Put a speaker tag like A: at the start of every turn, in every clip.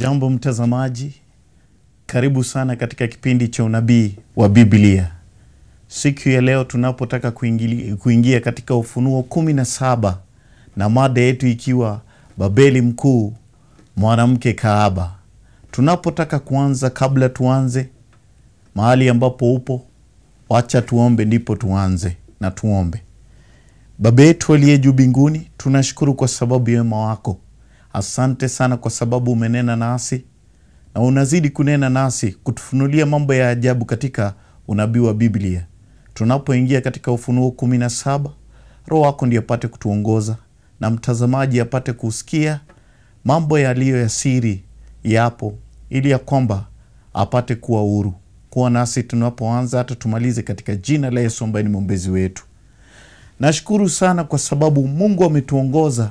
A: Jambo mtazamaji, karibu sana katika kipindi cha unabii wa Biblia. Siku ya leo tunapotaka kuingia katika Ufunuo 17 na mada yetu ikiwa Babeli mkuu, mwanamke kahaba. Tunapotaka kuanza, kabla tuanze mahali ambapo upo, wacha tuombe ndipo tuanze. Na tuombe. Baba yetu aliye juu mbinguni, tunashukuru kwa sababu ya wema wako. Asante sana kwa sababu umenena nasi na unazidi kunena nasi, kutufunulia mambo ya ajabu katika unabii wa Biblia. Tunapoingia katika Ufunuo 17, Roho wako ndiye apate kutuongoza na mtazamaji apate kusikia mambo yaliyo ya siri yapo, ili ya kwamba apate kuwa huru. Kuwa nasi tunapoanza hata tumalize, katika jina la Yesu ambaye ni mwombezi wetu. Nashukuru sana kwa sababu Mungu ametuongoza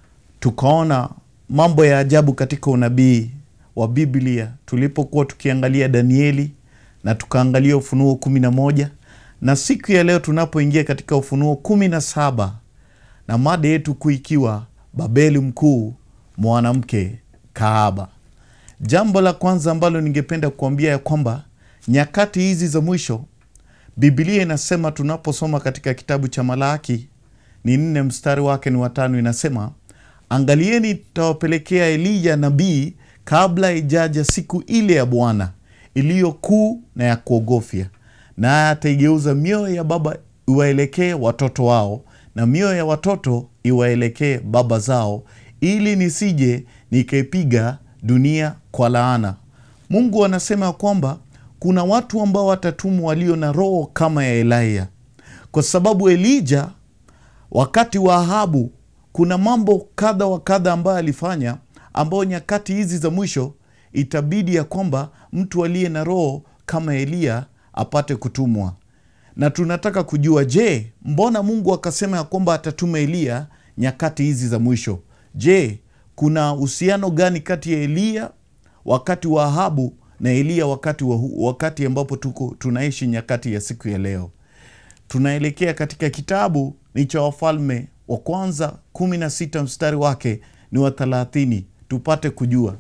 A: tukaona mambo ya ajabu katika unabii wa Biblia. Tulipokuwa tukiangalia Danieli na tukaangalia Ufunuo 11, na siku ya leo tunapoingia katika Ufunuo 17 na mada yetu kuikiwa Babeli mkuu, mwanamke kahaba. Jambo la kwanza ambalo ningependa kuambia ya kwamba nyakati hizi za mwisho, Biblia inasema, tunaposoma katika kitabu cha Malaki ni 4 mstari wake ni 5, inasema, angalieni tawapelekea Elia nabii kabla ijaja siku ile ya Bwana iliyo kuu na ya kuogofya, na ataigeuza mioyo ya baba iwaelekee watoto wao na mioyo ya watoto iwaelekee baba zao, ili nisije nikaipiga dunia kwa laana. Mungu anasema kwamba kuna watu ambao watatumwa walio na roho kama ya Elia, kwa sababu Elijah wakati wa Ahabu kuna mambo kadha wa kadha ambayo alifanya, ambao nyakati hizi za mwisho itabidi ya kwamba mtu aliye na roho kama Elia apate kutumwa. Na tunataka kujua, je, mbona Mungu akasema ya kwamba atatuma Elia nyakati hizi za mwisho? Je, kuna uhusiano gani kati ya Elia wakati wa Ahabu na Elia wakati ambapo tunaishi nyakati ya siku ya leo? Tunaelekea katika kitabu ni cha Wafalme wa kwanza 16 mstari wake ni wa 30, tupate kujua.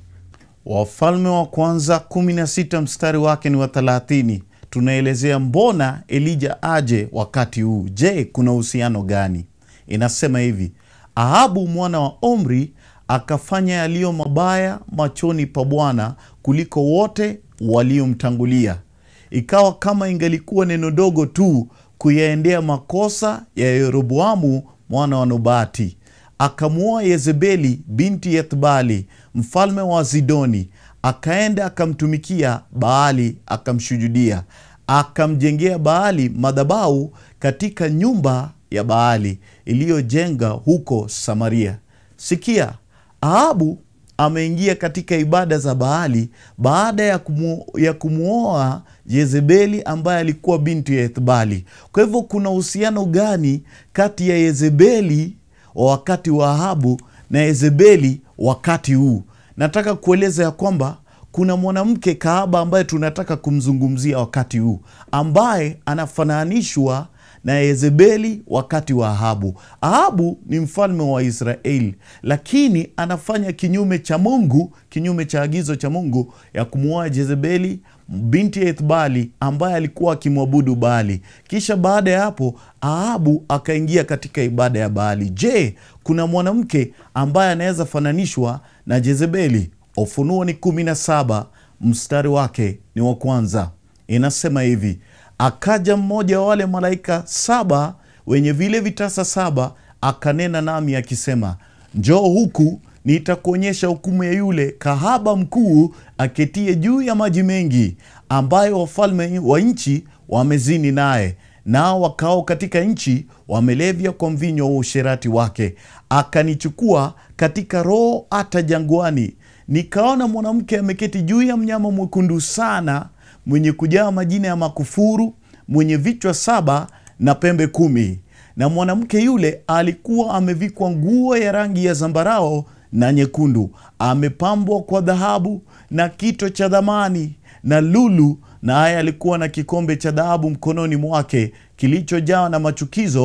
A: Wafalme wa kwanza 16 mstari wake ni wa 30, tunaelezea mbona Elijah aje wakati huu. Je, kuna uhusiano gani? Inasema hivi: Ahabu mwana wa Omri akafanya yaliyo mabaya machoni pa Bwana kuliko wote waliomtangulia. Ikawa kama ingelikuwa neno dogo tu kuyaendea makosa ya Yeroboamu mwana wa Nebati. Akamuoa Yezebeli binti Ethbali mfalme wa Zidoni, akaenda akamtumikia Baali, akamshujudia, akamjengea Baali madhabahu katika nyumba ya Baali iliyojenga huko Samaria. Sikia, Ahabu ameingia katika ibada za Baali baada ya kumuoa Yezebeli ambaye alikuwa binti ya Ethbali. Kwa hivyo kuna uhusiano gani kati ya Yezebeli wakati wa Ahabu na Yezebeli wakati huu? Nataka kueleza ya kwamba kuna mwanamke kahaba ambaye tunataka kumzungumzia wakati huu, ambaye anafananishwa na Yezebeli wakati wa Ahabu. Ahabu ni mfalme wa Israeli, lakini anafanya kinyume cha Mungu, kinyume cha agizo cha Mungu ya kumuoa Yezebeli binti ya Ethbali ambaye alikuwa akimwabudu Baali. Kisha baada ya hapo Ahabu akaingia katika ibada ya Baali. Je, kuna mwanamke ambaye anaweza fananishwa na Yezebeli? Ufunuo ni 17 mstari wake ni wa 1, inasema hivi: akaja mmoja wa wale malaika 7 wenye vile vitasa 7, akanena nami akisema, njoo huku nitakuonyesha hukumu ya yule kahaba mkuu aketie juu ya maji mengi, ambayo wafalme wa nchi wamezini naye, nao wakao katika nchi wamelevya kwa mvinyo wa usherati wake. Akanichukua katika roho hata jangwani, nikaona mwanamke ameketi juu ya mnyama mwekundu sana, mwenye kujaa majina ya makufuru, mwenye vichwa 7 na pembe 10. Na mwanamke yule alikuwa amevikwa nguo ya rangi ya zambarao na nyekundu, amepambwa kwa dhahabu na kito cha dhamani na lulu, na haya alikuwa na kikombe cha dhahabu mkononi mwake kilichojaa na machukizo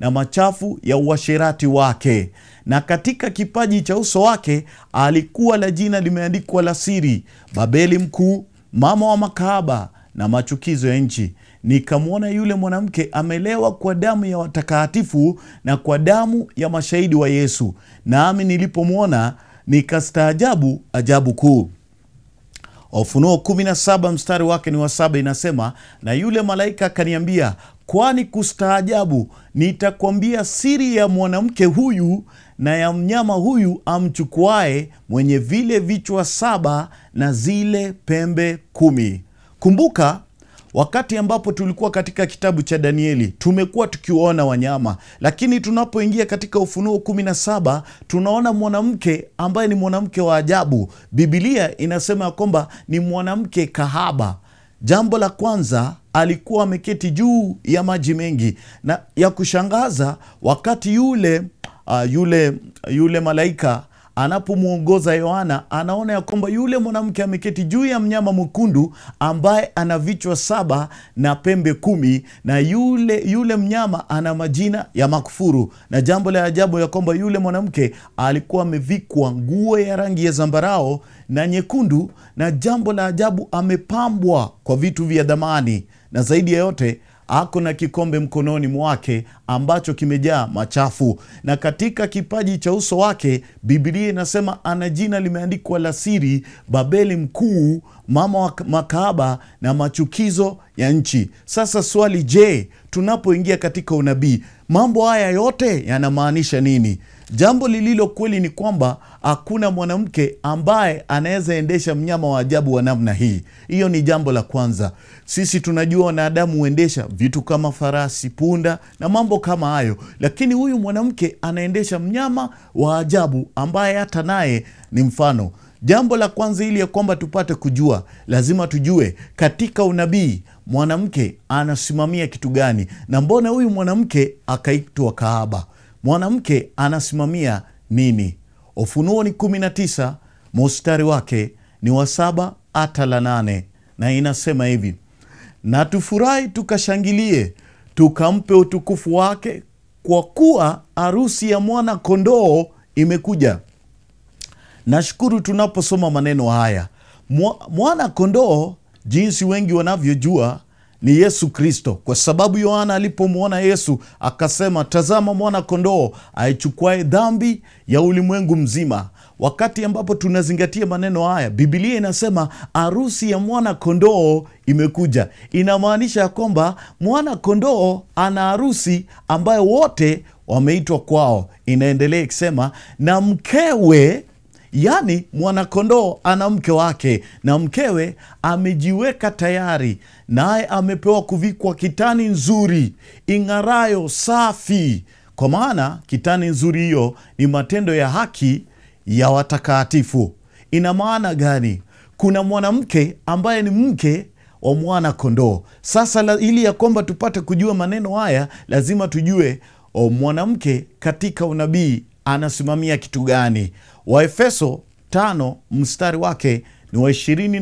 A: na machafu ya uasherati wake. Na katika kipaji cha uso wake alikuwa la jina limeandikwa la siri, Babeli mkuu, mama wa makahaba na machukizo ya nchi. Nikamwona yule mwanamke amelewa kwa damu ya watakatifu na kwa damu ya mashahidi wa Yesu. Nami nilipomwona nikastaajabu ajabu kuu. Ufunuo 17 mstari wake ni wa 7 inasema, na yule malaika akaniambia, kwani kustaajabu, nitakwambia siri ya mwanamke huyu na ya mnyama huyu amchukuae, mwenye vile vichwa 7 na zile pembe 10. Kumbuka wakati ambapo tulikuwa katika kitabu cha Danieli, tumekuwa tukiwaona wanyama, lakini tunapoingia katika Ufunuo 17 tunaona mwanamke ambaye ni mwanamke wa ajabu. Biblia inasema kwamba ni mwanamke kahaba. Jambo la kwanza, alikuwa ameketi juu ya maji mengi, na ya kushangaza wakati yule malaika anapomuongoza Yohana, anaona ya kwamba yule mwanamke ameketi juu ya mnyama mwekundu ambaye ana vichwa 7 na pembe 10, na yule mnyama ana majina ya makufuru. Na jambo la ajabu ya kwamba yule mwanamke alikuwa amevikwa nguo ya rangi ya zambarao na nyekundu, na jambo la ajabu amepambwa kwa vitu vya dhamani, na zaidi ya yote ako na kikombe mkononi mwake ambacho kimejaa machafu. Na katika kipaji cha uso wake Biblia inasema ana jina limeandikwa la siri, Babeli mkuu, mama wa makahaba na machukizo ya nchi. Sasa swali, je, tunapoingia katika unabii, mambo haya yote yanamaanisha nini? Jambo lililo kweli ni kwamba hakuna mwanamke ambaye anaweza endesha mnyama wa ajabu wa namna hii. Hiyo ni jambo la kwanza. Sisi tunajua wanadamu huendesha vitu kama farasi, punda na mambo kama hayo, lakini huyu mwanamke anaendesha mnyama wa ajabu ambaye hata naye ni mfano. Jambo la kwanza, ili ya kwamba tupate kujua, lazima tujue katika unabii mwanamke anasimamia kitu gani, na mbona huyu mwanamke akaitwa kahaba? Mwanamke anasimamia nini? Ufunuo ni 19 mstari wake ni wa 7 hata la 8, na inasema hivi: na tufurahi tukashangilie, tukampe utukufu wake, kwa kuwa harusi ya mwana kondoo imekuja. Nashukuru tunaposoma maneno haya. Mwana kondoo, jinsi wengi wanavyojua, ni Yesu Kristo, kwa sababu Yohana alipomwona Yesu akasema, tazama mwana kondoo aichukuae dhambi ya ulimwengu mzima. Wakati ambapo tunazingatia maneno haya, Biblia inasema harusi ya mwana kondoo imekuja. Inamaanisha kwamba mwana kondoo ana harusi ambayo wote wameitwa kwao. Inaendelea ikisema, na mkewe, yani mwanakondoo ana mke wake, na mkewe amejiweka tayari, naye amepewa kuvikwa kitani nzuri ing'arayo safi. Kwa maana kitani nzuri hiyo ni matendo ya haki ya watakatifu. Ina maana gani? Kuna mwanamke ambaye ni mke wa mwana kondoo. Sasa ili ya kwamba tupate kujua maneno haya, lazima tujue mwanamke katika unabii anasimamia kitu gani. Waefeso 5 mstari wake ni wa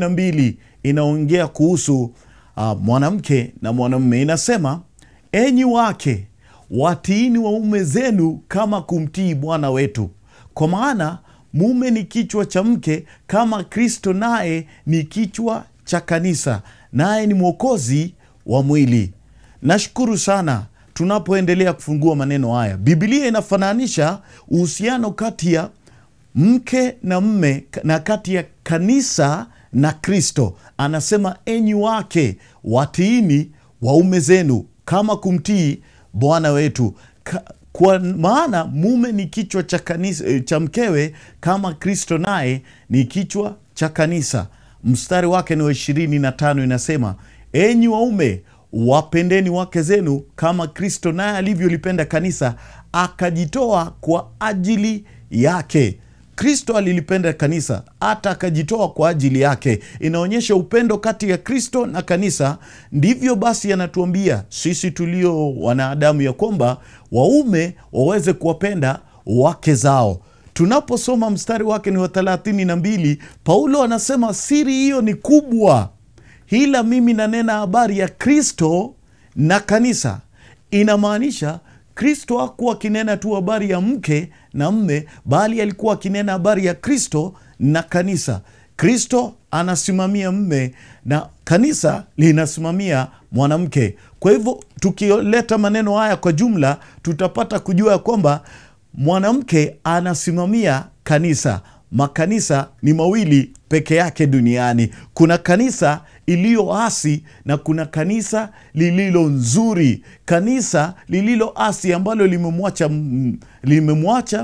A: 22 inaongea kuhusu mwanamke na mwanamume. Inasema, enyi wake watiini waume zenu kama kumtii Bwana wetu, kwa maana mume ni kichwa cha mke, kama Kristo naye ni kichwa cha kanisa, naye ni mwokozi wa mwili. Nashukuru sana tunapoendelea kufungua maneno haya. Biblia inafananisha uhusiano kati ya mke na mme na kati ya kanisa na Kristo. Anasema, enyi wake watiini waume zenu kama kumtii Bwana wetu, kwa maana mume ni kichwa cha kanisa, cha mkewe, kama Kristo naye ni kichwa cha kanisa. Mstari wake ni wa 25 inasema, enyi waume wapendeni wake zenu kama Kristo naye alivyolipenda kanisa akajitoa kwa ajili yake. Kristo alilipenda kanisa hata akajitoa kwa ajili yake. Inaonyesha upendo kati ya Kristo na kanisa. Ndivyo basi anatuambia sisi tulio wanadamu ya kwamba waume waweze kuwapenda wake zao. Tunaposoma mstari wake ni wa 32, Paulo anasema siri hiyo ni kubwa, ila mimi nanena habari ya Kristo na kanisa. Inamaanisha Kristo hakuwa akinena tu habari ya mke na mme, bali alikuwa akinena habari ya Kristo na kanisa. Kristo anasimamia mme na kanisa linasimamia mwanamke. Kwa hivyo tukileta maneno haya kwa jumla, tutapata kujua kwamba mwanamke anasimamia kanisa. Makanisa ni mawili peke yake duniani. Kuna kanisa iliyoasi na kuna kanisa lililo nzuri. Kanisa lililoasi ambalo limemwacha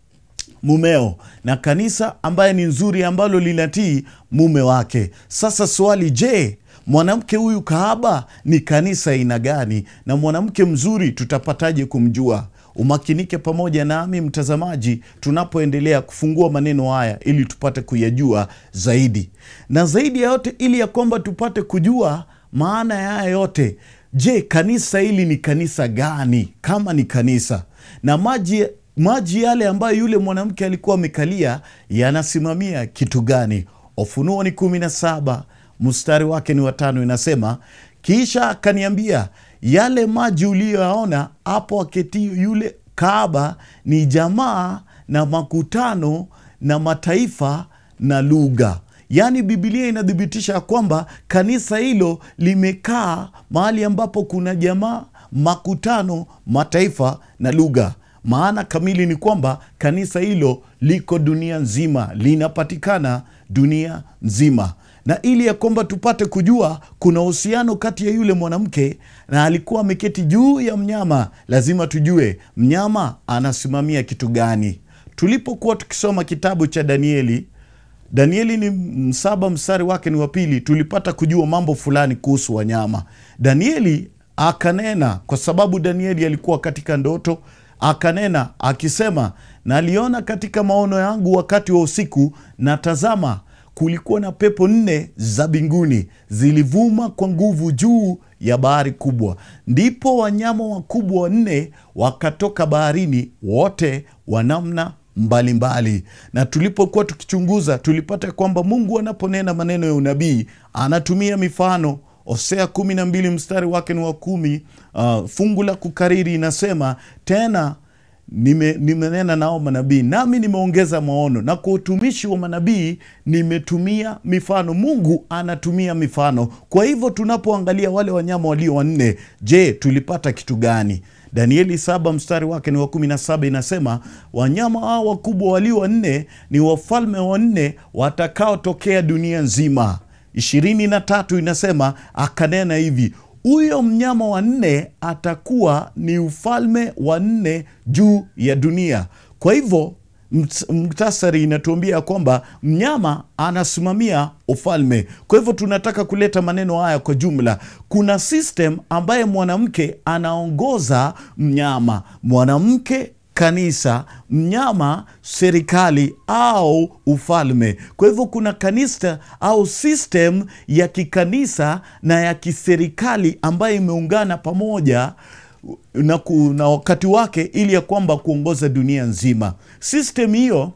A: mumeo, na kanisa ambaye ni nzuri ambalo linatii mume wake. Sasa swali, je, mwanamke huyu kahaba ni kanisa aina gani? Na mwanamke mzuri tutapataje kumjua? Umakinike pamoja nami mtazamaji, tunapoendelea kufungua maneno haya ili tupate kuyajua zaidi. Na zaidi ya yote, ili ya kwamba tupate kujua maana ya haya yote, je, kanisa hili ni kanisa gani? Kama ni kanisa, na maji yale ambayo yule mwanamke alikuwa amekalia yanasimamia kitu gani? Ufunuo ni 17 mstari wake ni 5, inasema, kisha akaniambia, yale maji uliyoyaona hapo aketi yule kahaba ni jamaa na makutano na mataifa na lugha. Yaani Biblia inadhibitisha kwamba kanisa hilo limekaa mahali ambapo kuna jamaa, makutano, mataifa na lugha. Maana kamili ni kwamba kanisa hilo liko dunia nzima, linapatikana dunia nzima. Na ili ya kwamba tupate kujua kuna uhusiano kati ya yule mwanamke na alikuwa ameketi juu ya mnyama, lazima tujue mnyama anasimamia kitu gani. Tulipokuwa tukisoma kitabu cha Danieli ni 7 mstari wake ni wa 2, tulipata kujua mambo fulani kuhusu wanyama. Danieli akanena, kwa sababu Danieli alikuwa katika ndoto, akanena akisema, naliona katika maono yangu wakati wa usiku, na tazama, kulikuwa na pepo 4 za mbinguni zilivuma kwa nguvu juu ya bahari kubwa. Ndipo wanyama wakubwa 4 wakatoka baharini, wote wa namna mbalimbali. Na tulipokuwa tukichunguza, tulipata kwamba Mungu anaponena maneno ya unabii anatumia mifano. Hosea 12 mstari wake ni wa 10, fungu la kukariri inasema, tena nimenena nao manabii, nami nimeongeza maono, na kwa utumishi wa manabii nimetumia mifano. Mungu anatumia mifano. Kwa hivyo tunapoangalia wale wanyama walio 4, je, tulipata kitu gani? Danieli 7 mstari wake ni wa 17 inasema, wanyama hao wakubwa walio 4 ni wafalme 4 watakao tokea dunia nzima. 23 inasema, akanena hivi, huyo mnyama wa 4 atakuwa ni ufalme wa 4 juu ya dunia. Kwa hivyo muktasari inatuambia kwamba mnyama anasimamia ufalme. Kwa hivyo tunataka kuleta maneno haya kwa jumla. Kuna system ambaye mwanamke anaongoza mnyama, mwanamke kanisa, mnyama serikali au ufalme. Kwa hivyo kuna kanisa au system ya kikanisa na ya kiserikali ambayo imeungana pamoja na wakati wake ili ya kwamba kuongoza dunia nzima. System hiyo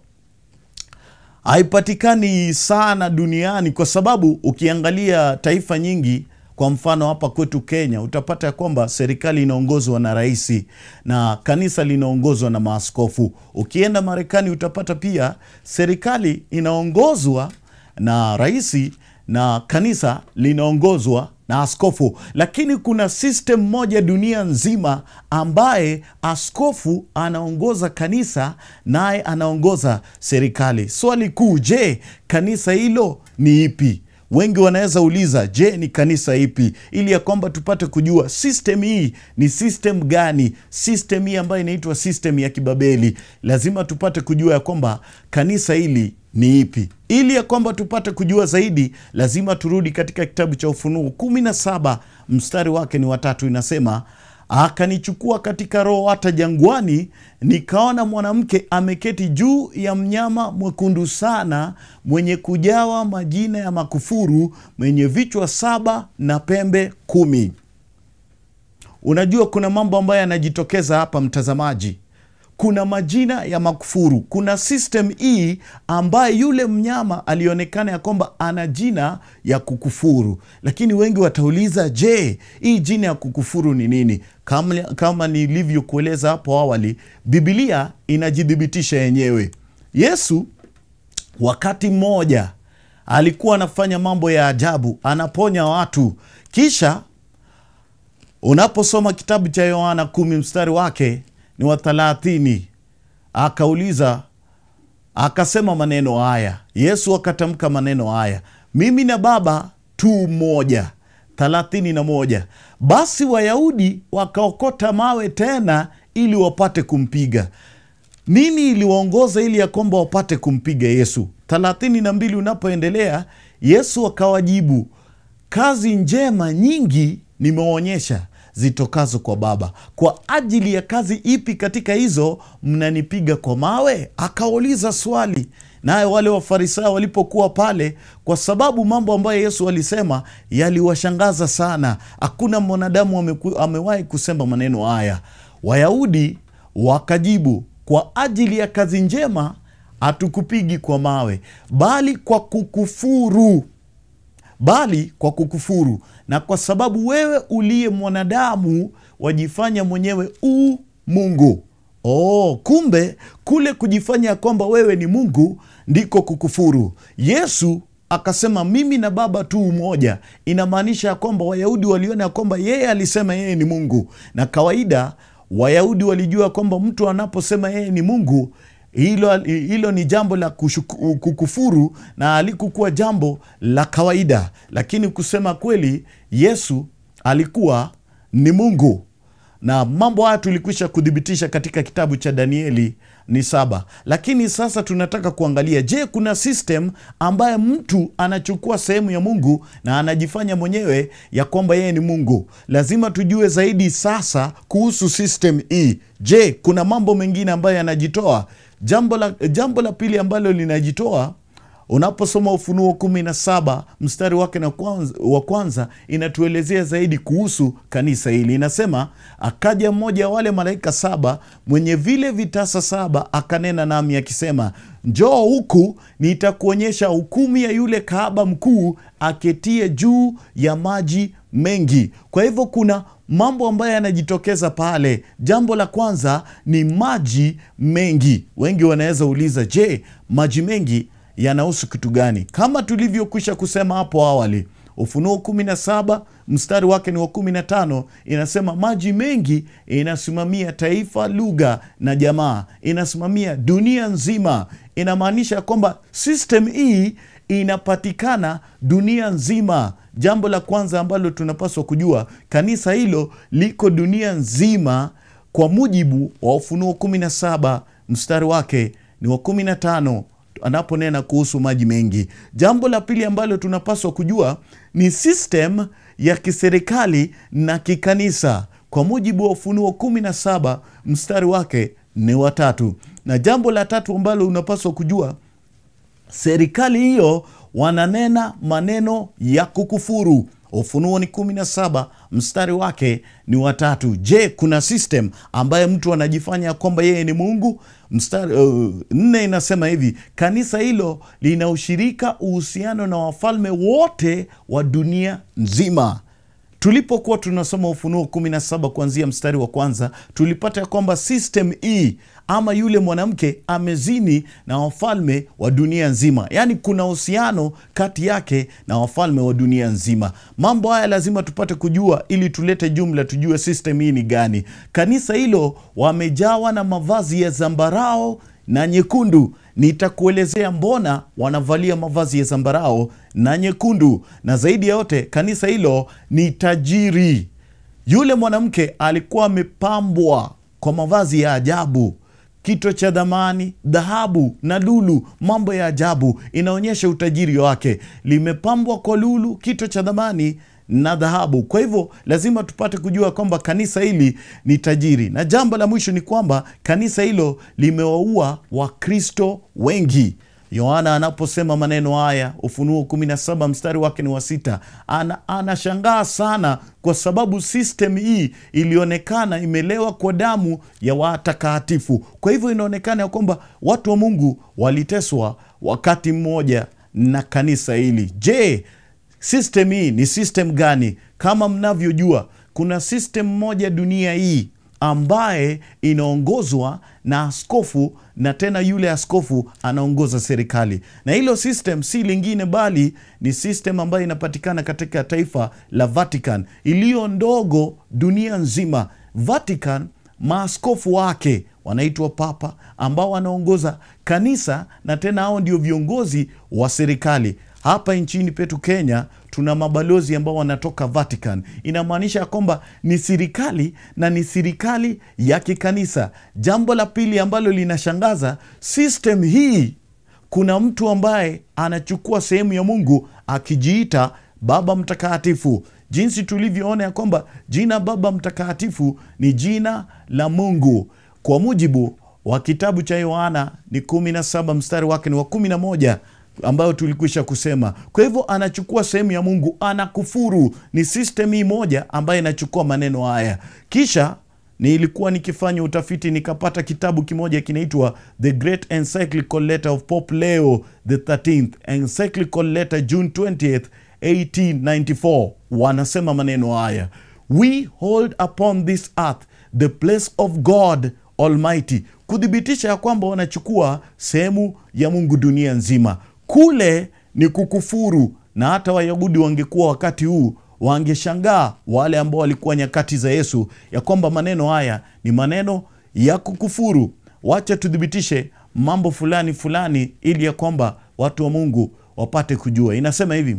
A: haipatikani sana duniani, kwa sababu ukiangalia taifa nyingi, kwa mfano hapa kwetu Kenya, utapata ya kwamba serikali inaongozwa na rais na kanisa linaongozwa na maaskofu. Ukienda Marekani utapata pia serikali inaongozwa na rais na kanisa linaongozwa na askofu. Lakini kuna system moja dunia nzima ambaye askofu anaongoza kanisa naye anaongoza serikali. Swali kuu, je, kanisa hilo ni ipi? Wengi wanaweza uliza, je, ni kanisa ipi? Ili ya kwamba tupate kujua system hii ni system gani. System hii ambayo inaitwa system ya Kibabeli, lazima tupate kujua ya kwamba kanisa hili ni ipi. Ili ya kwamba tupate kujua zaidi, lazima turudi katika kitabu cha Ufunuo 17 mstari wake ni wa 3, inasema, akanichukua katika roho hata jangwani, nikaona mwanamke ameketi juu ya mnyama mwekundu sana, mwenye kujawa majina ya makufuru, mwenye vichwa 7 na pembe 10. Unajua kuna mambo ambayo yanajitokeza hapa mtazamaji. kuna majina ya makufuru. Kuna system hii ambaye yule mnyama alionekana ya kwamba ana jina ya kukufuru. Lakini wengi watauliza, je, hii jina ya kukufuru ni nini? Kama nilivyokueleza hapo awali, Biblia inajidhibitisha yenyewe. Yesu wakati mmoja alikuwa anafanya mambo ya ajabu, anaponya watu. Kisha unaposoma kitabu cha Yohana 10 mstari wake ni wa 30, akauliza, akasema maneno haya. Yesu akatamka maneno haya, mimi na Baba tu moja. 31, basi Wayahudi wakaokota mawe tena ili wapate kumpiga. Nini iliwaongoza ili ya kwamba wapate kumpiga Yesu? 32 unapoendelea, Yesu akawajibu, kazi njema nyingi nimeonyesha zitokazo kwa Baba. Kwa ajili ya kazi ipi katika hizo mnanipiga kwa mawe? Akauliza swali. Naye wale Wafarisayo walipokuwa pale, kwa sababu mambo ambayo Yesu alisema yaliwashangaza sana. Hakuna mwanadamu amewahi kusema maneno haya. Wayahudi wakajibu, kwa ajili ya kazi njema hatukupigi kwa mawe, bali kwa kukufuru. Na kwa sababu wewe uliye mwanadamu wajifanya mwenyewe Mungu. Kumbe kule kujifanya kwamba wewe ni Mungu ndiko kukufuru. Yesu akasema mimi na Baba tu umoja. Inamaanisha ya kwamba Wayahudi waliona kwamba yeye alisema yeye ni Mungu. Na kawaida Wayahudi walijua kwamba mtu anaposema yeye ni Mungu, hilo ni jambo la kukufuru na alikuwa jambo la kawaida. Lakini kusema kweli, Yesu alikuwa ni Mungu. Na mambo haya tulikwisha kudhibitisha katika kitabu cha Danieli ni 7. Lakini sasa tunataka kuangalia, je, kuna system ambaye mtu anachukua sehemu ya Mungu na anajifanya mwenyewe ya kwamba yeye ni Mungu? Lazima tujue zaidi sasa kuhusu system hii. Je, kuna mambo mengine ambayo yanajitoa? Jambo la pili ambalo linajitoa, unaposoma Ufunuo 17 mstari wake wa kwanza, inatuelezea zaidi kuhusu kanisa hili. Inasema, akaja mmoja wale malaika 7 mwenye vile vitasa 7, akanena nami akisema, njoo huku nitakuonyesha hukumu ya yule kahaba mkuu aketie juu ya maji mengi. Kwa hivyo kuna mambo ambayo yanajitokeza pale. Jambo la kwanza ni maji mengi. Wengi wanaweza uliza, je, maji mengi yanahusu kitu gani? Kama tulivyokwisha kusema hapo awali, Ufunuo 17 mstari wake ni wa 15, inasema maji mengi inasimamia taifa, lugha na jamaa. Inasimamia dunia nzima. Inamaanisha kwamba system hii inapatikana dunia nzima. Jambo la kwanza ambalo tunapaswa kujua, kanisa hilo liko dunia nzima kwa mujibu wa Ufunuo 17 mstari wake ni wa 15, anaponena kuhusu maji mengi. Jambo la pili ambalo tunapaswa kujua ni system ya kiserikali na kikanisa kwa mujibu wa Ufunuo 17 mstari wake ni wa 3. Na jambo la tatu ambalo unapaswa kujua, serikali hiyo wananena maneno ya kukufuru. Ufunuo ni 17 mstari wake ni wa 3. Je, kuna system ambaye mtu anajifanya kwamba yeye ni Mungu? Mstari 4 inasema hivi, kanisa hilo lina ushirika, uhusiano na wafalme wote wa dunia nzima. Tulipokuwa tunasoma Ufunuo 17 kuanzia mstari wa kwanza, tulipata ya kwamba system hii ama yule mwanamke amezini na wafalme wa dunia nzima. Yaani kuna uhusiano kati yake na wafalme wa dunia nzima. Mambo haya lazima tupate kujua ili tulete jumla, tujue system hii ni gani. Kanisa hilo wamejawa na mavazi ya zambarao na nyekundu. Nitakuelezea mbona wanavalia mavazi ya zambarao na nyekundu. Na zaidi ya yote, kanisa hilo ni tajiri. Yule mwanamke alikuwa amepambwa kwa mavazi ya ajabu, kito cha dhamani, dhahabu na lulu. Mambo ya ajabu, inaonyesha utajiri wake. Limepambwa kwa lulu, kito cha dhamani na dhahabu. Kwa hivyo lazima tupate kujua kwamba kanisa hili ni tajiri. Na jambo la mwisho ni kwamba kanisa hilo limewaua Wakristo wengi. Yohana anaposema maneno haya, Ufunuo 17 mstari wake ni wa 6, anashangaa sana kwa sababu system hii ilionekana imelewa kwa damu ya watakatifu. Kwa hivyo inaonekana ya kwamba watu wa Mungu waliteswa wakati mmoja na kanisa hili. Je, system hii ni system gani? Kama mnavyojua, kuna system moja dunia hii ambaye inaongozwa na askofu, na tena yule askofu anaongoza serikali. Na hilo system si lingine bali ni system ambayo inapatikana katika taifa la Vatican, iliyo ndogo dunia nzima. Vatican, maaskofu wake wanaitwa papa, ambao wanaongoza kanisa, na tena hao ndio viongozi wa serikali. Hapa nchini petu Kenya tuna mabalozi ambao wanatoka Vatican. Inamaanisha kwamba ni serikali, na ni serikali ya kikanisa. Jambo la pili ambalo linashangaza, system hii kuna mtu ambaye anachukua sehemu ya Mungu akijiita Baba Mtakatifu. Jinsi tulivyoona ya kwamba jina Baba Mtakatifu ni jina la Mungu. Kwa mujibu wa kitabu cha Yohana ni 17 mstari wake ni wa 11, ambayo tulikwisha kusema. Kwa hivyo anachukua sehemu ya Mungu, anakufuru. Ni system hii moja ambayo inachukua maneno haya. Kisha nilikuwa nikifanya utafiti, nikapata kitabu kimoja kinaitwa The Great Encyclical Letter of Pope Leo the 13th, Encyclical Letter June 20th 1894. Wanasema maneno haya: we hold upon this earth the place of God Almighty. Kudhibitisha ya kwamba wanachukua sehemu ya Mungu dunia nzima. Kule ni kukufuru, na hata Wayahudi wangekuwa wakati huu wangeshangaa, wale ambao walikuwa nyakati za Yesu, ya kwamba maneno haya ni maneno ya kukufuru. Wacha tudhibitishe mambo fulani fulani ili ya kwamba watu wa Mungu wapate kujua. Inasema hivi,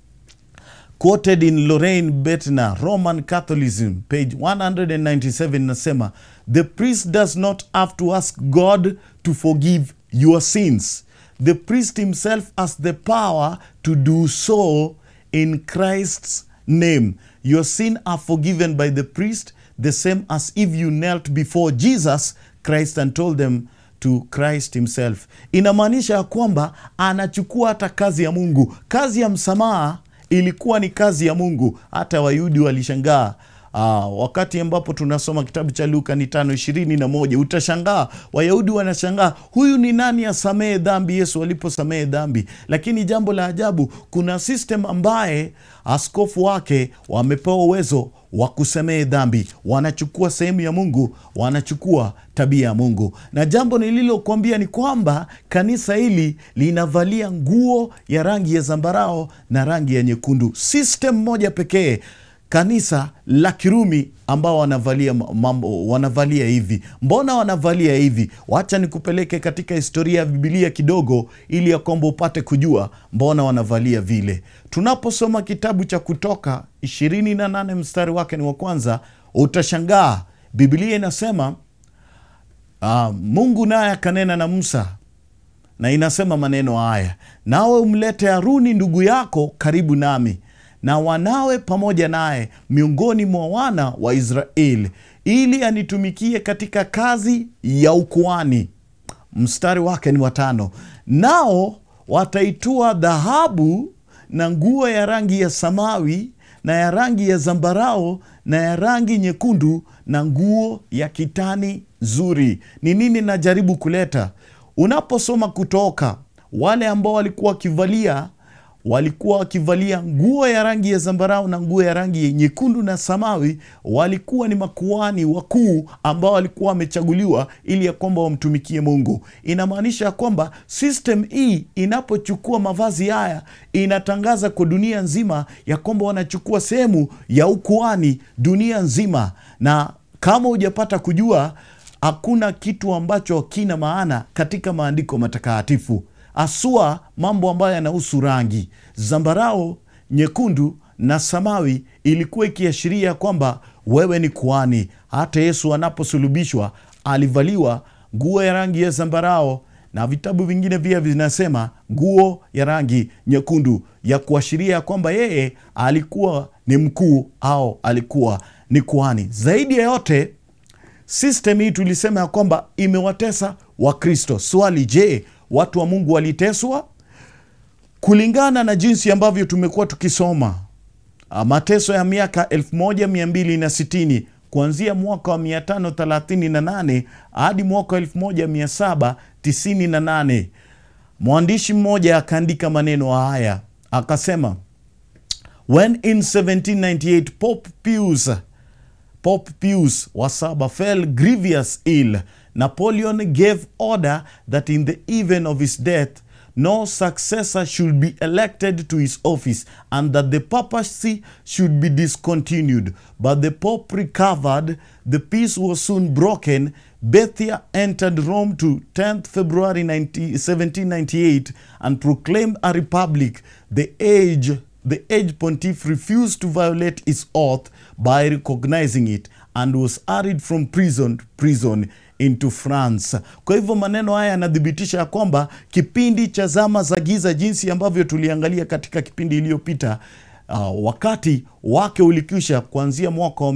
A: quoted in Lorraine Bettner, Roman Catholicism, page 197, inasema, the priest does not have to ask God to forgive your sins. The priest himself has the power to do so in Christ's name. Your sins are forgiven by the priest, the same as if you knelt before Jesus Christ and told them to Christ himself. Inamaanisha kwamba anachukua hata kazi ya Mungu. Kazi ya msamaha ilikuwa ni kazi ya Mungu. Hata Wayahudi walishangaa. Wakati ambapo tunasoma kitabu cha Luka ni 5:21, utashangaa, Wayahudi wanashangaa, huyu ni nani asamehe dhambi Yesu aliposamehe dhambi? Lakini jambo la ajabu, kuna system ambaye askofu wake wamepewa uwezo wa kusamehe dhambi. Wanachukua sehemu ya Mungu, wanachukua tabia ya Mungu. Na jambo nililokuambia ni kwamba kanisa hili linavalia nguo ya rangi ya zambarao na rangi ya nyekundu. System moja pekee, kanisa la Kirumi, ambao wanavalia hivi. Mbona wanavalia hivi? Wacha nikupeleke katika historia ya Biblia kidogo, ili ya kwamba upate kujua mbona wanavalia vile. Tunaposoma kitabu cha Kutoka 28 mstari wake ni wa kwanza, utashangaa Biblia inasema Mungu naye akanena na Musa, na inasema maneno haya: nawe umlete Haruni ndugu yako karibu nami, na wanawe pamoja naye miongoni mwa wana wa Israeli, ili anitumikie katika kazi ya ukuhani. Mstari wake ni wa 5, nao wataitua dhahabu na nguo ya rangi ya samawi na ya rangi ya zambarao na ya rangi nyekundu na nguo ya kitani nzuri. Ni nini najaribu kuleta? Unaposoma Kutoka, wale ambao walikuwa wakivalia nguo ya rangi ya zambarau na nguo ya rangi nyekundu na samawi, walikuwa ni makuhani wakuu ambao walikuwa wamechaguliwa ili ya kwamba wamtumikie Mungu. Inamaanisha kwamba system hii inapochukua mavazi haya, inatangaza kwa dunia nzima ya kwamba wanachukua sehemu ya ukuhani dunia nzima. Na kama hujapata kujua, hakuna kitu ambacho kina maana katika maandiko matakatifu, asua mambo ambayo yanahusu rangi. Zambarao, nyekundu na samawi ilikuwa ikiashiria kwamba wewe ni kuhani. Hata Yesu anaposulubishwa alivaliwa nguo ya rangi ya zambarao, na vitabu vingine pia vinasema nguo ya rangi nyekundu, ya kuashiria kwamba yeye alikuwa ni mkuu au alikuwa ni kuhani. Zaidi ya yote, system hii tulisema ya kwamba imewatesa Wakristo. Swali, je, watu wa Mungu waliteswa kulingana na jinsi ambavyo tumekuwa tukisoma. Mateso ya miaka 1260 kuanzia mwaka wa 538 hadi mwaka 1798. Mwandishi mmoja akaandika maneno haya, akasema, when in 1798 Pope Pius wa saba fell grievous ill, Napoleon gave order that in the event of his death no successor should be elected to his office and that the papacy should be discontinued. But the Pope recovered. The peace was soon broken. Bethia entered Rome to 10th February 1798 and proclaimed a republic. The aged pontiff refused to violate his oath by recognizing it and was hurried from prison into France. Kwa hivyo maneno haya yanadhibitisha ya kwamba kipindi cha zama za giza, jinsi ambavyo tuliangalia katika kipindi iliyopita, wakati wake ulikwisha kuanzia mwaka wa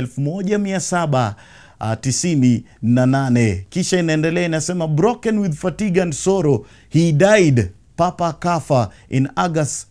A: 1798. Kisha inaendelea inasema, broken with fatigue and sorrow he died. Papa kafa in August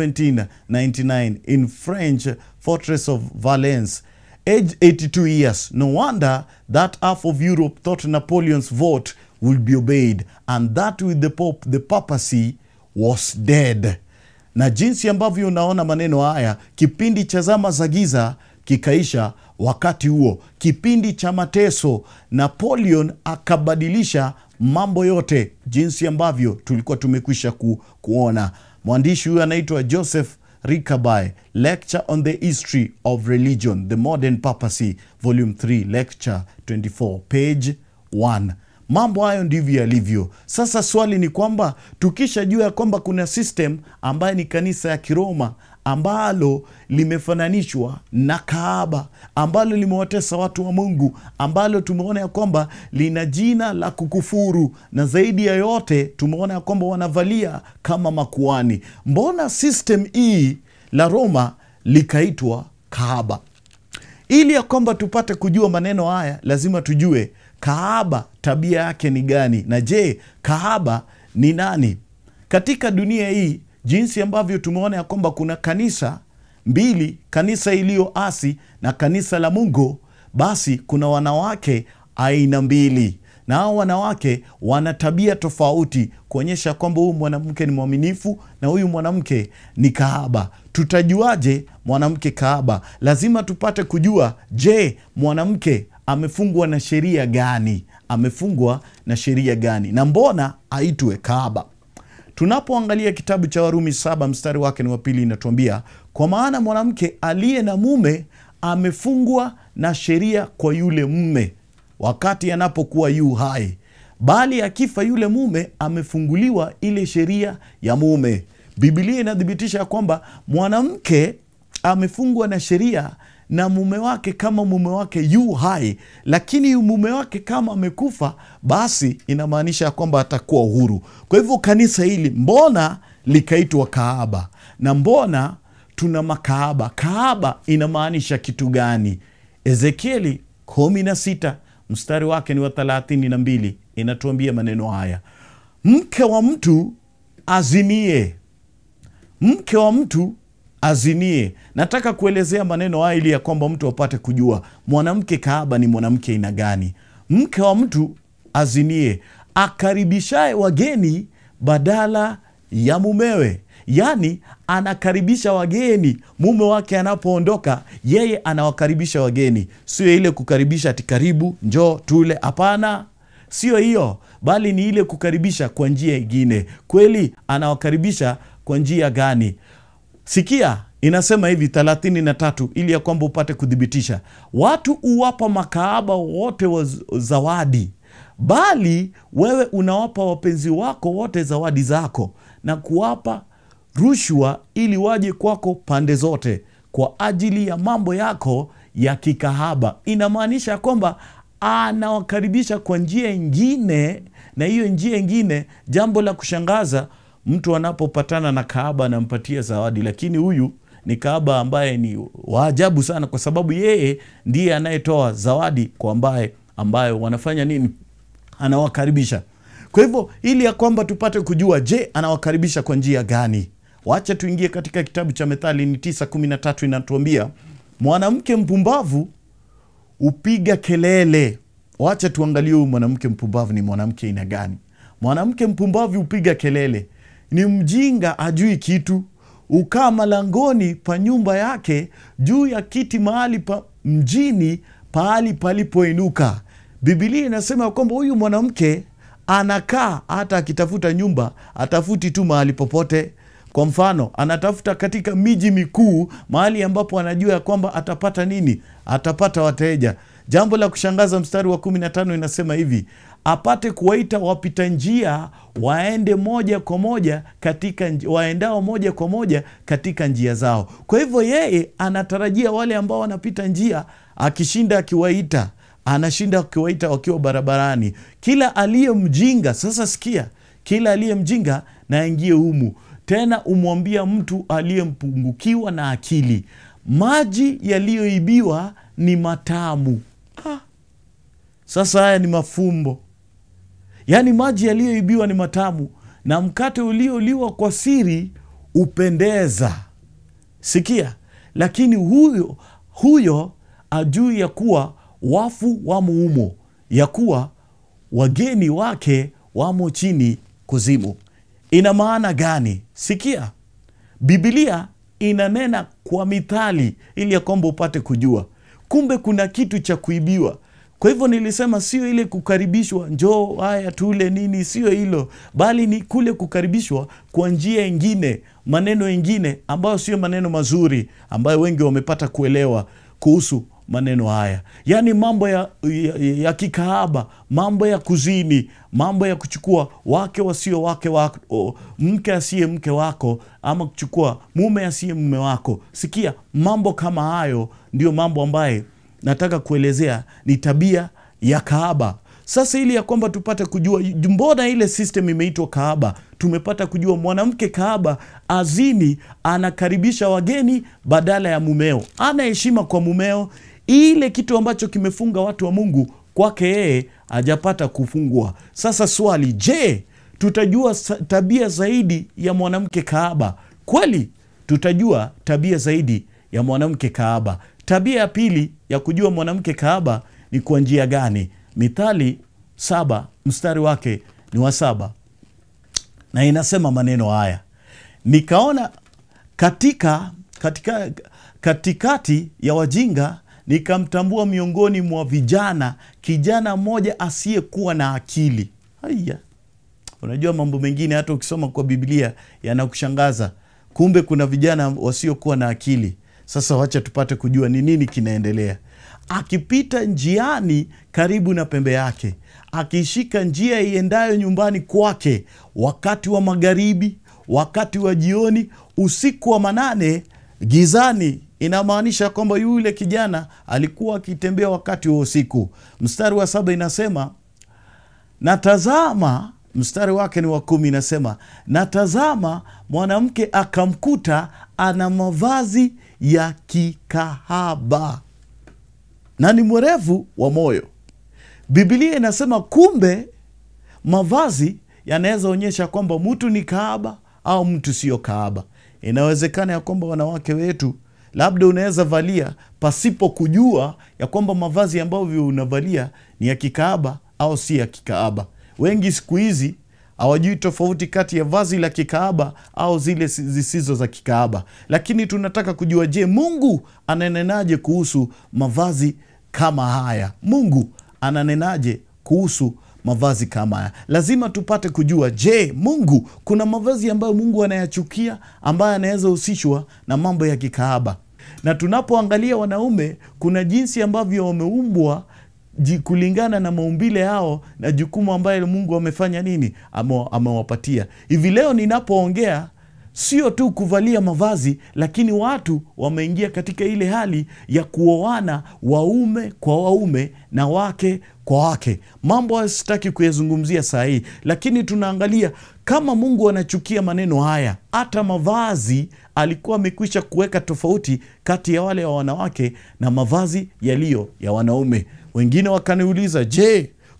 A: 1799 in French fortress of Valence, aged 82 years. No wonder that half of Europe thought Napoleon's vote would be obeyed, and that with the Pope, the papacy was dead. Na jinsi ambavyo unaona maneno haya, kipindi cha zama za giza kikaisha wakati huo. Kipindi cha mateso, Napoleon akabadilisha mambo yote, jinsi ambavyo tulikuwa tumekwisha kuona. Mwandishi huyu anaitwa Joseph Rickaby, Lecture on the History of Religion, The Modern Papacy, Volume 3, Lecture 24, page 1. Mambo hayo ndivyo yalivyo. Sasa swali ni kwamba tukishajua ya kwamba kuna system ambayo ni kanisa ya Kiroma ambalo limefananishwa na Kaaba, ambalo limewatesa watu wa Mungu, ambalo tumeona ya kwamba lina jina la kukufuru, na zaidi ya yote tumeona ya kwamba wanavalia kama makuani. Mbona system hii la Roma likaitwa Kaaba? Ili ya kwamba tupate kujua maneno haya, lazima tujue Kaaba tabia yake ni gani, na je, Kaaba ni nani? Katika dunia hii, jinsi ambavyo tumeona ya kwamba kuna kanisa mbili, kanisa iliyoasi na kanisa la Mungu, basi kuna wanawake aina mbili, na hao wanawake wana tabia tofauti, kuonyesha kwamba huyu mwanamke ni mwaminifu na huyu mwanamke ni kahaba. Tutajuaje mwanamke kahaba? Lazima tupate kujua, je, mwanamke amefungwa na sheria gani? Amefungwa na sheria gani? Na mbona aitwe kahaba? Tunapoangalia kitabu cha Warumi 7 mstari wake ni wa 2, inatuambia, kwa maana mwanamke aliye na mume amefungwa na sheria kwa yule mume wakati anapokuwa yu hai, bali akifa yule mume amefunguliwa ile sheria ya mume. Biblia inadhibitisha kwamba mwanamke amefungwa na sheria na mume wake kama mume wake yu hai, lakini mume wake kama amekufa, basi inamaanisha kwamba atakuwa uhuru. Kwa hivyo kanisa hili mbona likaitwa kahaba? Na mbona tuna makahaba? Kahaba inamaanisha kitu gani? Ezekieli 16 mstari wake ni wa 32 inatuambia maneno haya, mke wa mtu azinie, mke wa mtu azinie. Nataka kuelezea maneno haya ili ya kwamba mtu apate kujua mwanamke kahaba ni mwanamke aina gani. Mke wa mtu azinie, akaribishaye wageni badala ya mumewe. Yani anakaribisha wageni, mume wake anapoondoka, yeye anawakaribisha wageni. Sio ile kukaribisha ati karibu, njoo tule, hapana. Sio hiyo, bali ni ile kukaribisha kwa njia nyingine. Kweli anawakaribisha kwa njia gani? Sikia, inasema hivi 33 ili ya kwamba upate kudhibitisha. Watu uwapa makahaba wote wa zawadi, bali wewe unawapa wapenzi wako wote zawadi zako, na kuwapa rushwa ili waje kwako pande zote kwa ajili ya mambo yako ya kikahaba. Inamaanisha kwamba anawakaribisha kwa njia nyingine, na hiyo njia nyingine, jambo la kushangaza, mtu anapopatana na kahaba anampatia zawadi, lakini huyu ni kahaba ambaye ni waajabu sana, kwa sababu yeye ndiye anayetoa zawadi kwa ambaye wanafanya nini? Anawakaribisha. Kwa hivyo ili ya kwamba tupate kujua, je, anawakaribisha kwa njia gani? Wacha tuingie katika kitabu cha Methali 9:13, inatuambia mwanamke mpumbavu upiga kelele. Wacha tuangalie huyu mwanamke mpumbavu ni mwanamke aina gani. Mwanamke mpumbavu upiga kelele, ni mjinga, ajui kitu, ukaa malangoni pa nyumba yake, juu ya kiti mahali pa mjini, pahali palipoinuka. Biblia inasema kwamba huyu mwanamke anakaa, hata akitafuta nyumba atafuti tu mahali popote. Kwa mfano, anatafuta katika miji mikuu, mahali ambapo anajua ya kwamba atapata nini? Atapata wateja. Jambo la kushangaza, mstari wa 15 inasema hivi, apate kuwaita wapita njia waende moja kwa moja katika waendao moja kwa moja katika njia zao. Kwa hivyo yeye anatarajia wale ambao wanapita njia, akishinda akiwaita, anashinda akiwaita wakiwa barabarani. Kila aliye mjinga, sasa sikia, kila aliye mjinga na aingie humu. Tena umwambia mtu aliyempungukiwa na akili, maji yaliyoibiwa ni matamu. Sasa haya ni mafumbo. Yaani maji yaliyoibiwa ni matamu, na mkate ulioliwa kwa siri upendeza. Sikia, lakini huyo ajui ya kuwa wafu wamo humo, ya kuwa wageni wake wamo chini kuzimu. Ina maana gani? Sikia, Biblia inanena kwa mithali ili ya kwamba upate kujua. Kumbe kuna kitu cha kuibiwa. Kwa hivyo nilisema sio ile kukaribishwa, njoo haya tule nini, sio hilo, bali ni kule kukaribishwa kwa njia nyingine, maneno mengine ambayo sio maneno mazuri, ambayo wengi wamepata kuelewa kuhusu maneno haya. Yaani mambo ya kikahaba, mambo ya kuzini, mambo ya kuchukua wake wasio wake wako, mke asiye mke wako, ama kuchukua mume asiye mume wako. Sikia, mambo kama hayo ndio mambo ambaye nataka kuelezea ni tabia ya kahaba. Sasa ili ya kwamba tupate kujua mbona ile system imeitwa kahaba, tumepata kujua mwanamke kahaba azini, anakaribisha wageni badala ya mumeo, ana heshima kwa mumeo. Ile kitu ambacho kimefunga watu wa Mungu, kwake yeye hajapata kufungwa. Sasa swali, je, tutajua tabia zaidi ya mwanamke kahaba? Kweli tutajua tabia zaidi ya mwanamke kahaba. Tabia ya pili ya kujua mwanamke kahaba ni kwa njia gani? Mithali 7 mstari wake ni wa 7, na inasema maneno haya, nikaona katikati ya wajinga nikamtambua miongoni mwa vijana kijana mmoja asiyekuwa na akili. Haya, unajua mambo mengine hata ukisoma kwa Biblia yanakushangaza. Kumbe kuna vijana wasiokuwa na akili. Sasa wacha tupate kujua ni nini kinaendelea. Akipita njiani karibu na pembe yake, akishika njia iendayo nyumbani kwake, wakati wa magharibi, wakati wa jioni, usiku wa manane, gizani. Inamaanisha kwamba yule kijana alikuwa akitembea wakati wa usiku. Mstari wa 7 inasema, natazama, mstari wake ni wa 10 inasema, natazama mwanamke akamkuta ana mavazi ya kikahaba na ni mwerevu wa moyo. Biblia inasema kumbe mavazi yanaweza onyesha kwamba mtu ni kahaba au mtu sio kahaba. Inawezekana ya kwamba wanawake wetu labda unaweza valia pasipo kujua ya kwamba mavazi ambayo unavalia ni ya kikahaba au si ya kikahaba. Wengi siku hizi hawajui tofauti kati ya vazi la kikahaba au zile zisizo za kikahaba. Lakini tunataka kujua, je, Mungu ananenaje kuhusu mavazi kama haya? Mungu ananenaje kuhusu mavazi kama haya? Lazima tupate kujua, je, Mungu, kuna mavazi ambayo Mungu anayachukia, ambayo anaweza husishwa na mambo ya kikahaba. Na tunapoangalia wanaume, kuna jinsi ambavyo wameumbwa kulingana na maumbile yao na jukumu ambayo Mungu amefanya nini, amewapatia. Hivi leo ninapoongea sio tu kuvalia mavazi, lakini watu wameingia katika ile hali ya kuoana waume kwa waume na wake kwa wake. Mambo hayo sitaki kuyazungumzia saa hii, lakini tunaangalia kama Mungu anachukia maneno haya, hata mavazi alikuwa amekwisha kuweka tofauti kati ya wale wa wanawake na mavazi yaliyo ya wanaume. Wengine wakaniuliza, je,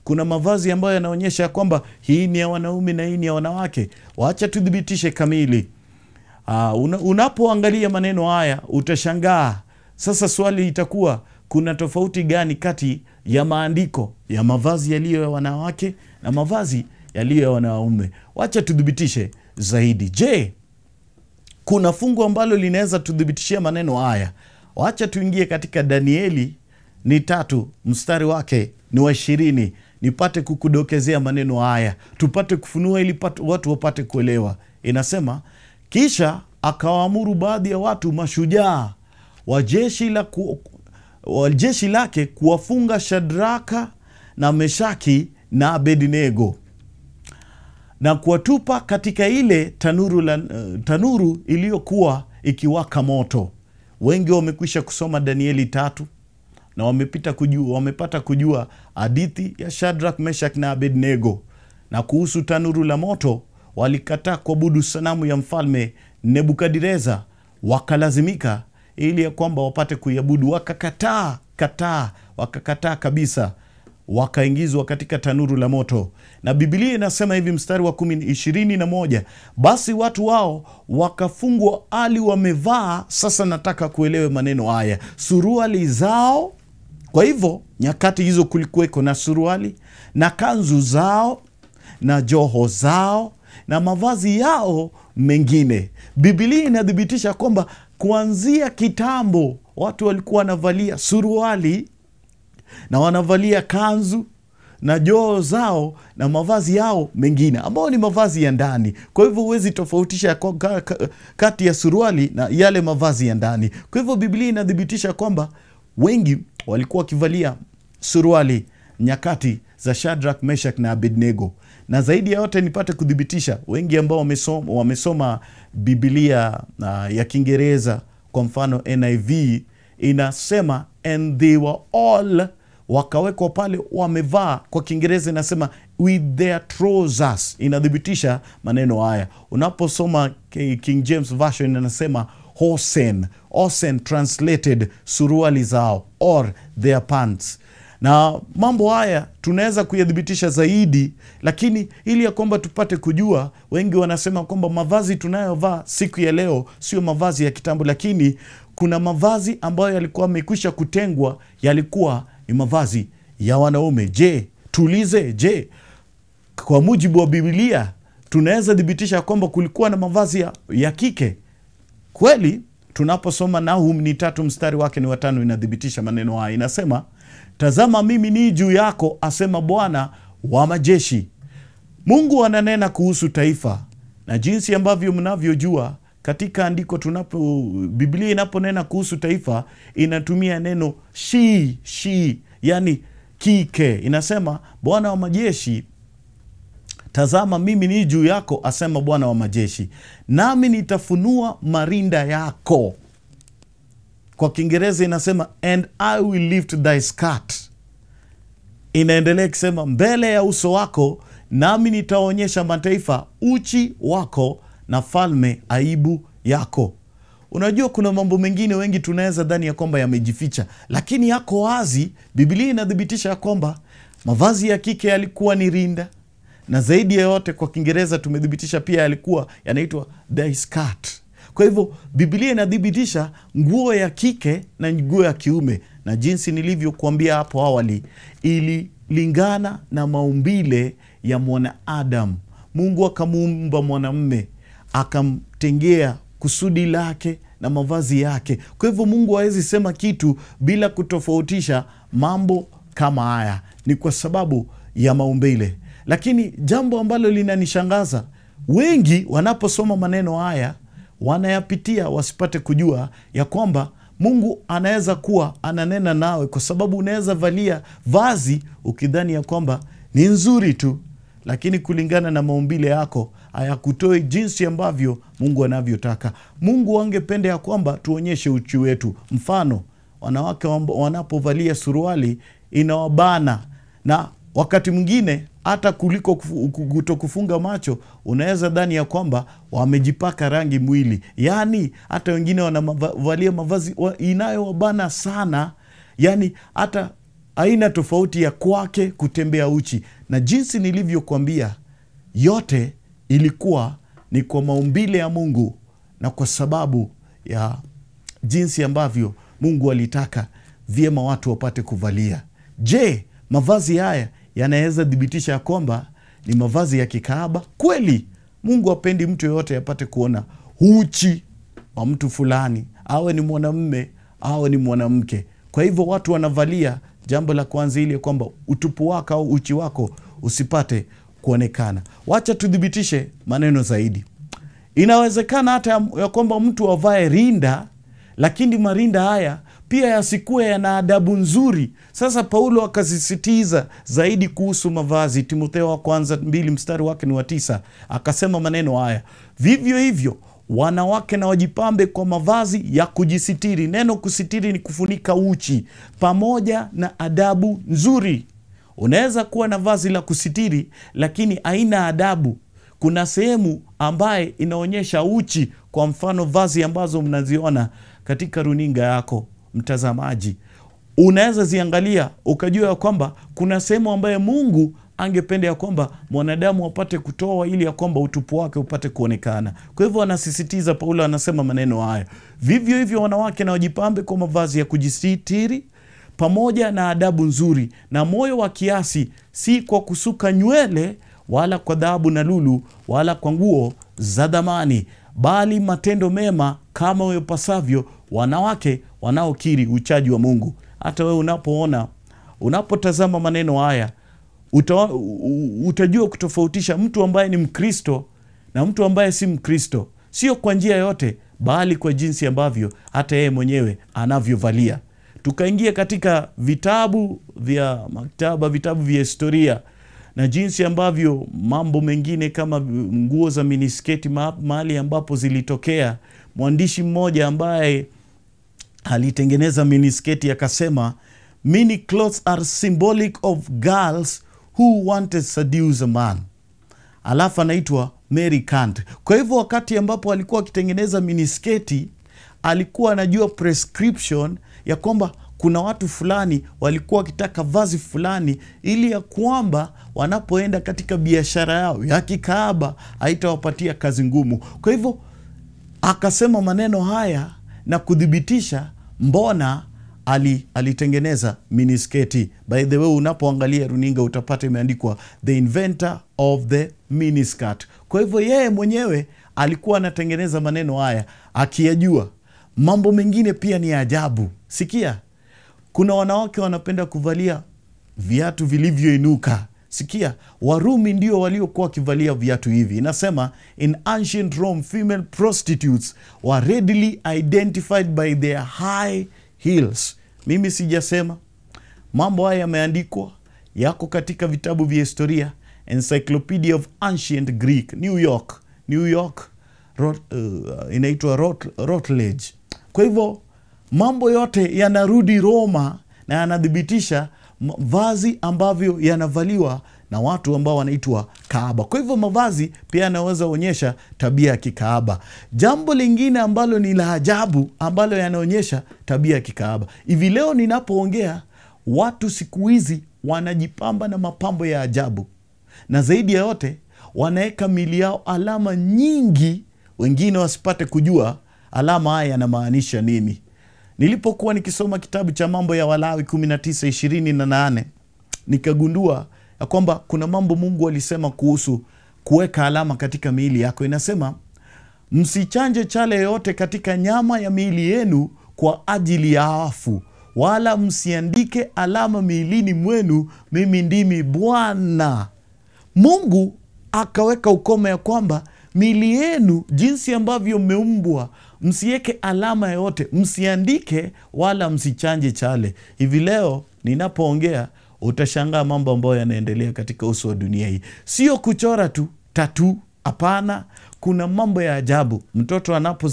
A: kuna mavazi ambayo yanaonyesha kwamba hii ni ya wanaume na hii ni ya wanawake. Wacha tudhibitishe kamili. Unapoangalia maneno haya utashangaa. Sasa swali itakuwa, kuna tofauti gani kati ya maandiko ya mavazi yaliyo ya wanawake na mavazi yaliyo ya wanaume? Wacha tudhibitishe zaidi. Je, kuna fungu ambalo linaweza tudhibitishia maneno haya? Wacha tuingie katika Danieli 3 mstari wake ni wa 20, nipate kukudokezea maneno haya, tupate kufunua ili watu wapate kuelewa. Inasema, kisha akawaamuru baadhi ya watu mashujaa wa jeshi lake kuwafunga Shadraka na Meshaki na Abednego na kuwatupa katika ile tanuru iliyokuwa ikiwaka moto. Wengi wamekwisha kusoma Danieli 3 na wamepata kujua hadithi ya Shadraka, Meshaki na Abednego. Na kuhusu tanuru la moto, walikataa kuabudu sanamu ya mfalme Nebukadneza, wakalazimika ili ya kwamba wapate kuiabudu, wakakataa kabisa, wakaingizwa katika tanuru la moto. Na Biblia inasema hivi, mstari wa 21, basi watu wao wakafungwa hali wamevaa, sasa nataka kuelewe maneno haya, suruali zao. Kwa hivyo nyakati hizo kulikuweko na suruali na kanzu zao na joho zao na mavazi yao mengine. Biblia inadhibitisha kwamba kuanzia kitambo watu walikuwa wanavalia suruali na wanavalia kanzu na joho zao na mavazi yao mengine ambao ni mavazi ya ndani. Kwa hivyo huwezi tofautisha kati ya suruali na yale mavazi ya ndani. Kwa hivyo Biblia inadhibitisha kwamba wengi walikuwa wakivalia suruali nyakati za Shadraka, Meshaki na Abednego. Na zaidi ya yote nipate kudhibitisha, wengi ambao wamesoma Biblia ya Kiingereza, kwa mfano NIV inasema and they were all, wakawekwa pale wamevaa. Kwa Kiingereza inasema with their trousers, inadhibitisha maneno haya. Unaposoma King James Version inasema hosen translated suruali zao or their pants. Na mambo haya tunaweza kuyadhibitisha zaidi, lakini ili ya kwamba tupate kujua, wengi wanasema kwamba mavazi tunayovaa siku ya leo sio mavazi ya kitambo, lakini kuna mavazi ambayo yalikuwa yamekwisha kutengwa, yalikuwa ni mavazi ya wanaume. Je, kwa mujibu wa Biblia tunaweza dhibitisha kwamba kulikuwa na mavazi ya kike? Kweli, tunaposoma Nahum 3 mstari wake ni wa 5 inadhibitisha maneno haya. Inasema, tazama mimi ni juu yako, asema Bwana wa majeshi. Mungu ananena kuhusu taifa, na jinsi ambavyo mnavyojua katika andiko Biblia inaponena kuhusu taifa inatumia neno she, yani kike. Inasema Bwana wa majeshi, tazama mimi ni juu yako, asema Bwana wa majeshi, nami nitafunua marinda yako. Kwa Kiingereza inasema and I will lift thy skirt. Inaendelea kusema mbele ya uso wako nami nitaonyesha mataifa uchi wako na falme aibu yako. Unajua kuna mambo mengine wengi tunaweza dhani ya kwamba yamejificha, lakini yako wazi. Biblia inadhibitisha kwamba mavazi ya kike yalikuwa ni rinda, na zaidi ya yote kwa Kiingereza tumedhibitisha pia yalikuwa yanaitwa thy skirt. Kwa hivyo Biblia inadhibitisha nguo ya kike na nguo ya kiume, na jinsi nilivyokuambia hapo awali ililingana na maumbile ya mwanadamu. Mungu akamuumba mwanamume, akamtengea kusudi lake na mavazi yake. Kwa hivyo Mungu hawezi sema kitu bila kutofautisha mambo kama haya, ni kwa sababu ya maumbile. Lakini jambo ambalo linanishangaza, wengi wanaposoma maneno haya wanayapitia wasipate kujua ya kwamba Mungu anaweza kuwa ananena nawe, kwa sababu unaweza valia vazi ukidhani ya kwamba ni nzuri tu, lakini kulingana na maumbile yako hayakutoi jinsi ambavyo Mungu anavyotaka. Mungu angependa ya kwamba tuonyeshe uchi wetu. Mfano, wanawake wanapovalia suruali inawabana, na wakati mwingine hata kuliko kutokufunga macho unaweza dhani ya kwamba wamejipaka rangi mwili. Yani hata wengine wanavalia mavazi inayowabana sana, yani hata aina tofauti ya kwake kutembea uchi. Na jinsi nilivyokuambia, yote ilikuwa ni kwa maumbile ya Mungu na kwa sababu ya jinsi ambavyo Mungu alitaka vyema watu wapate kuvalia. Je, mavazi haya yanaweza dhibitisha ya kwamba ni mavazi ya kikahaba? Kweli, Mungu hapendi mtu yoyote apate kuona uchi wa mtu fulani, awe ni mwanamume, awe ni mwanamke. Kwa hivyo watu wanavalia, jambo la kwanza ili kwamba utupu wako au uchi wako usipate kuonekana. Wacha tudhibitishe maneno zaidi. Inawezekana hata ya kwamba mtu avae rinda, lakini marinda haya pia yasikuwe yana adabu nzuri. Sasa Paulo akasisitiza zaidi kuhusu mavazi. Timotheo wa kwanza 2 mstari wake ni wa 9. Akasema maneno haya: vivyo hivyo wanawake na wajipambe kwa mavazi ya kujisitiri. Neno kusitiri ni kufunika uchi, pamoja na adabu nzuri. Unaweza kuwa na vazi la kusitiri lakini haina adabu. Kuna sehemu ambaye inaonyesha uchi, kwa mfano vazi ambazo mnaziona katika runinga yako mtazamaji. Unaweza ziangalia ukajua ya kwamba kuna sehemu ambaye Mungu angependa ya kwamba mwanadamu apate kutoa ili ya kwamba utupu wake upate kuonekana. Kwa hivyo anasisitiza, Paulo anasema maneno haya: vivyo hivyo wanawake na wajipambe kwa mavazi ya kujisitiri, pamoja na adabu nzuri, na moyo wa kiasi, si kwa kusuka nywele wala kwa dhahabu na lulu wala kwa nguo za dhamani, bali matendo mema kama wapasavyo wanawake wanaokiri uchaji wa Mungu. Hata wewe unapotazama maneno haya utajua kutofautisha mtu ambaye ni Mkristo na mtu ambaye si Mkristo, sio kwa njia yote, bali kwa jinsi ambavyo hata yeye mwenyewe anavyovalia. Tukaingia katika vitabu vya maktaba, vitabu vya historia, na jinsi ambavyo mambo mengine kama nguo za minisketi mahali ambapo zilitokea. Mwandishi mmoja ambaye alitengeneza minisketi akasema, mini clothes are symbolic of girls who wanted to seduce a man. Alafu anaitwa Mary Kant. Kwa hivyo wakati ambapo alikuwa akitengeneza minisketi, alikuwa anajua prescription ya kwamba kuna watu fulani walikuwa wakitaka vazi fulani, ili ya kwamba wanapoenda katika biashara yao ya kikahaba haitawapatia kazi ngumu. Kwa hivyo akasema maneno haya na kudhibitisha mbona alitengeneza minisketi. By the way, unapoangalia runinga utapata imeandikwa the inventor of the miniskirt. Kwa hivyo yeye mwenyewe alikuwa anatengeneza maneno haya akiyajua. Mambo mengine pia ni ajabu. Sikia, kuna wanawake wanapenda kuvalia viatu vilivyoinuka. Sikia, Warumi ndio waliokuwa wakivalia viatu hivi. Inasema, in ancient Rome, female prostitutes were readily identified by their high heels. Mimi sijasema. Mambo haya yameandikwa, yako katika vitabu vya historia. Encyclopedia of Ancient Greek, New York, inaitwa Routledge. Kwa hivyo mambo yote yanarudi Roma na yanadhibitisha vazi ambavyo yanavaliwa na watu ambao wanaitwa kahaba. Kwa hivyo mavazi pia yanaweza onyesha tabia ya kikahaba. Jambo lingine ambalo ni la ajabu ambalo yanaonyesha tabia ya kikahaba. Hivi leo ninapoongea, watu siku hizi wanajipamba na mapambo ya ajabu. Na zaidi ya yote wanaweka mili yao alama nyingi, wengine wasipate kujua alama haya yanamaanisha nini. Nilipokuwa nikisoma kitabu cha Mambo ya Walawi 19:28, nikagundua ya kwamba kuna mambo Mungu alisema kuhusu kuweka alama katika miili yako. Inasema, msichanje chale yote katika nyama ya miili yenu kwa ajili ya wafu, wala msiandike alama miilini mwenu, mimi ndimi Bwana. Mungu akaweka ukome ya kwamba miili yenu jinsi ambavyo mmeumbwa, msiweke alama yote, msiandike wala msichanje chale. Hivi leo ninapoongea utashangaa mambo ambayo yanaendelea katika uso wa dunia hii. Sio kuchora tu tattoo, hapana. Kuna mambo ya ajabu. Mtoto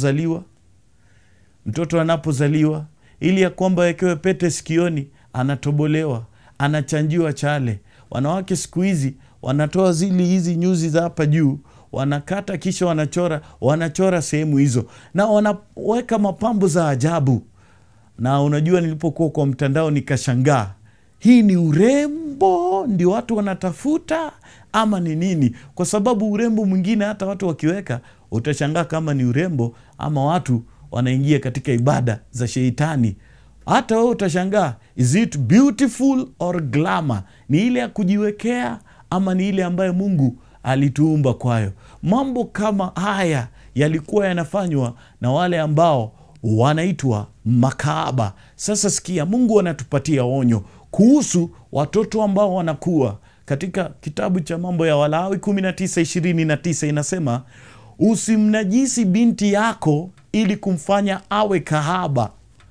A: anapozaliwa ili ya kwamba wekewe pete sikioni, anatobolewa, anachanjiwa chale. Wanawake siku hizi wanatoa hizi nyuzi za hapa juu, wanakata kisha wanachora sehemu hizo na wanaweka mapambo za ajabu. Na unajua, nilipokuwa kwa mtandao nikashangaa hii ni urembo ndio watu wanatafuta ama ni nini? Kwa sababu urembo mwingine hata watu wakiweka utashangaa kama ni urembo ama watu wanaingia katika ibada za sheitani. Hata wewe utashangaa, is it beautiful or glamour? Ni ile ya kujiwekea ama ni ile ambayo Mungu alituumba kwayo? Mambo kama haya yalikuwa yanafanywa na wale ambao wanaitwa makahaba. Sasa sikia, Mungu anatupatia onyo kuhusu watoto ambao wanakuwa. Katika kitabu cha Mambo ya Walawi 19:29 inasema, usimnajisi binti yako ili kumfanya awe kahaba.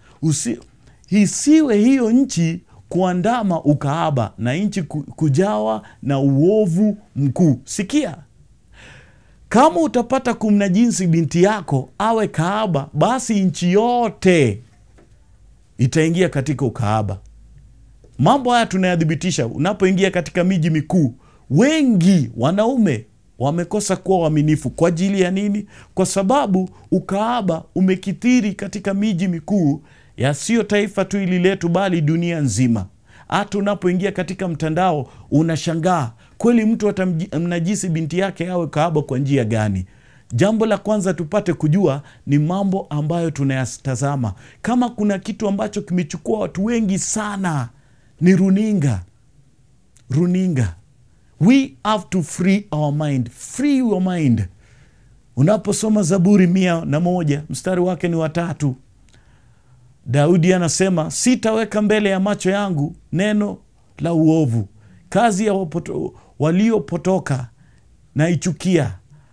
A: Isiwe hiyo nchi kuandama ukahaba na nchi kujawa na uovu mkuu. Sikia, kama utapata kumnajisi binti yako awe kahaba, basi nchi yote itaingia katika ukahaba. Mambo haya tunayadhibitisha unapoingia katika miji mikuu. Wengi wanaume wamekosa kuwa waaminifu. Kwa ajili ya nini? Kwa sababu ukahaba umekithiri katika miji mikuu ya sio taifa tu ili letu, bali dunia nzima. Hata unapoingia katika mtandao unashangaa, kweli mtu atamnajisi binti yake awe kahaba kwa njia gani? Jambo la kwanza tupate kujua ni mambo ambayo tunayatazama. Kama kuna kitu ambacho kimechukua watu wengi sana ni runinga. Runinga. We have to free our mind. Free your mind. Unaposoma Zaburi 101 mstari wake ni 3. Daudi anasema, sitaweka mbele ya macho yangu neno la uovu. Kazi ya waliopotoka na ichukia,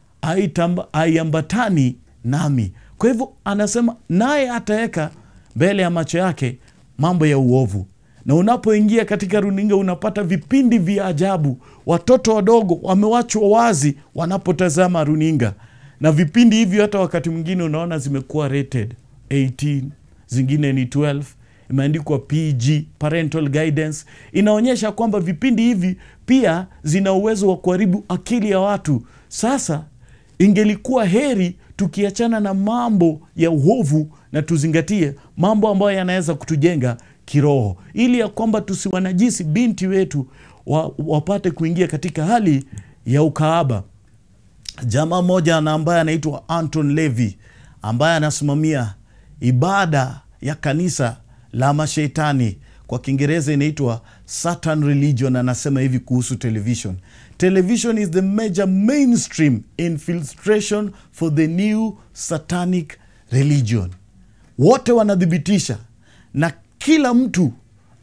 A: aiambatani nami. Kwa hivyo anasema naye ataweka mbele ya macho yake mambo ya uovu. Na unapoingia katika runinga unapata vipindi vya ajabu. Watoto wadogo wamewachwa wazi wanapotazama runinga. Na vipindi hivyo hata wakati mwingine unaona zimekuwa rated 18, zingine ni 12, imeandikwa PG, parental guidance. Inaonyesha kwamba vipindi hivi pia zina uwezo wa kuharibu akili ya watu. Sasa ingelikuwa heri tukiachana na mambo ya uovu na tuzingatie mambo ambayo yanaweza kutujenga kiroho, ili ya kwamba tusiwanajisi binti wetu wapate kuingia katika hali ya ukahaba. Jamaa moja na ambaye anaitwa Anton Levy, ambaye anasimamia ibada ya kanisa la mashaitani, kwa Kiingereza inaitwa Satan Religion, anasema hivi kuhusu television. Television is the major mainstream infiltration for the new satanic religion. Wote wanadhibitisha, na kila mtu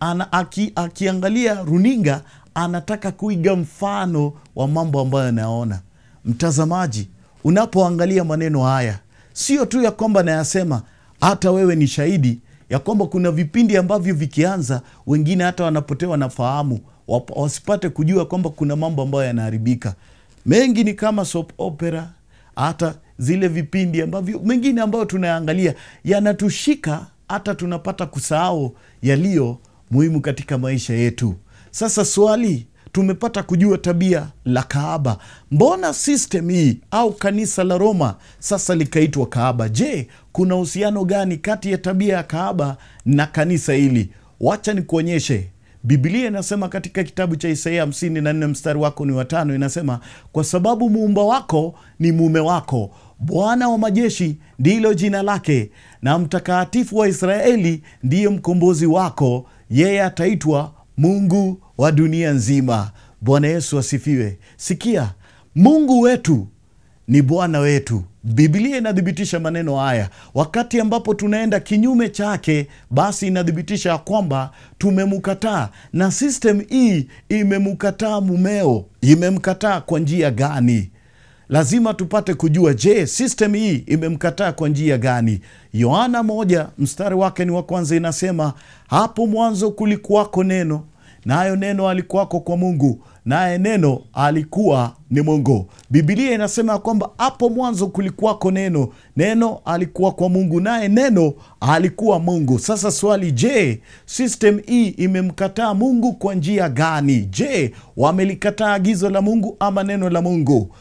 A: akiangalia runinga anataka kuiga mfano wa mambo ambayo anaona. Mtazamaji, unapoangalia maneno haya, sio tu ya kwamba nayasema, hata wewe ni shahidi ya kwamba kuna vipindi ambavyo vikianza wengine hata wanapotewa na fahamu, wasipate kujua kwamba kuna mambo ambayo yanaharibika. Mengi ni kama soap opera, hata zile vipindi ambavyo mengine ambayo tunaangalia yanatushika hata tunapata kusahau yaliyo muhimu katika maisha yetu. Sasa swali, tumepata kujua tabia la kahaba. Mbona system hii au kanisa la Roma sasa likaitwa kahaba? Je, kuna uhusiano gani kati ya tabia ya kahaba na kanisa hili? Wacha nikuonyeshe. Biblia inasema katika kitabu cha Isaia 54 mstari wako ni 5, inasema, kwa sababu muumba wako ni mume wako, Bwana wa majeshi ndilo jina lake, na mtakatifu wa Israeli ndiye mkombozi wako, yeye ataitwa Mungu wa dunia nzima. Bwana Yesu asifiwe. Sikia, Mungu wetu ni Bwana wetu. Biblia inadhibitisha maneno haya. Wakati ambapo tunaenda kinyume chake, basi inadhibitisha kwamba tumemkataa. Na system hii imemkataa mumeo. Imemkataa kwa njia gani? Lazima tupate kujua, je, system hii imemkataa kwa njia gani? Yohana 1 mstari wake ni wa kwanza inasema, hapo mwanzo kulikuwako neno, nayo neno alikuwako kwa Mungu, naye neno alikuwa ni Mungu. Biblia inasema kwamba hapo mwanzo kulikuwako neno, neno alikuwa kwa Mungu, naye neno alikuwa Mungu. Sasa swali, je, system hii imemkataa Mungu kwa njia gani? Je, wamelikataa agizo la Mungu ama neno la Mungu?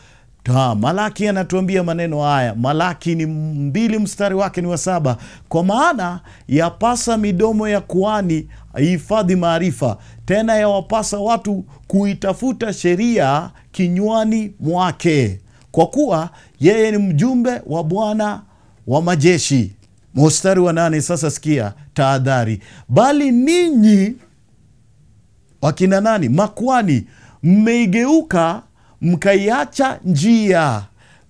A: Malaki anatuambia maneno haya. Malaki ni 2 mstari wake ni wa 7, kwa maana yapasa midomo ya kuhani hifadhi maarifa. Tena yawapasa watu kuitafuta sheria kinywani mwake, kwa kuwa yeye ni mjumbe wa Bwana wa majeshi. Mstari wa 8, sasa sikia tahadhari. Bali ninyi wakina nani? Makuhani, mmeigeuka mkaiacha njia,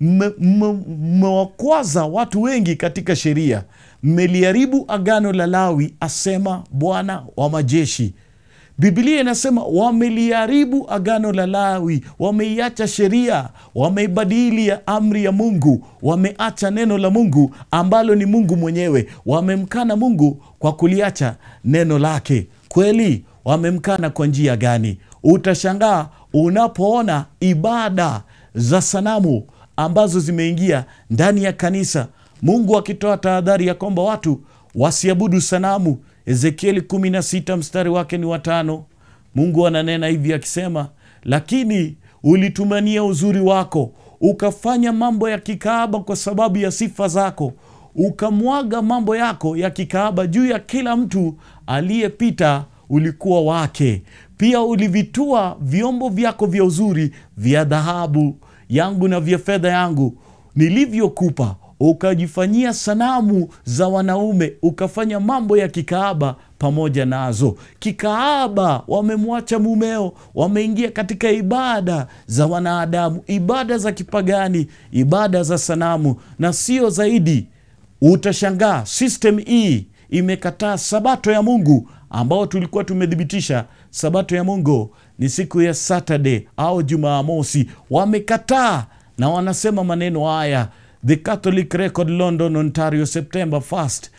A: mmewakwaza watu wengi katika sheria, mmeliharibu agano la Lawi, asema Bwana wa majeshi. Biblia inasema wameliharibu agano la Lawi, wameiacha sheria, wameibadili ya amri ya Mungu, wameacha neno la Mungu ambalo ni Mungu mwenyewe. Wamemkana Mungu kwa kuliacha neno lake. Kweli wamemkana kwa njia gani? Utashangaa unapoona ibada za sanamu ambazo zimeingia ndani ya kanisa, Mungu akitoa tahadhari ya kwamba watu wasiabudu sanamu. Ezekieli 16 mstari wake ni 5. Mungu ananena hivi akisema, lakini ulitumania uzuri wako, ukafanya mambo ya kikaaba kwa sababu ya sifa zako, ukamwaga mambo yako ya kikaaba juu ya kila mtu aliyepita ulikuwa wake. Pia ulivitua vyombo vyako vya uzuri vya dhahabu yangu na vya fedha yangu nilivyokupa, ukajifanyia sanamu za wanaume, ukafanya mambo ya kikaaba pamoja nazo. Kikaaba, wamemwacha mumeo, wameingia katika ibada za wanadamu, ibada za kipagani, ibada za sanamu. Na sio zaidi, utashangaa system hii imekataa sabato ya Mungu, ambao tulikuwa tumedhibitisha sabato ya Mungu ni siku ya Saturday au Jumamosi. Wamekataa na wanasema maneno haya. The Catholic Record, London, Ontario, September 1st,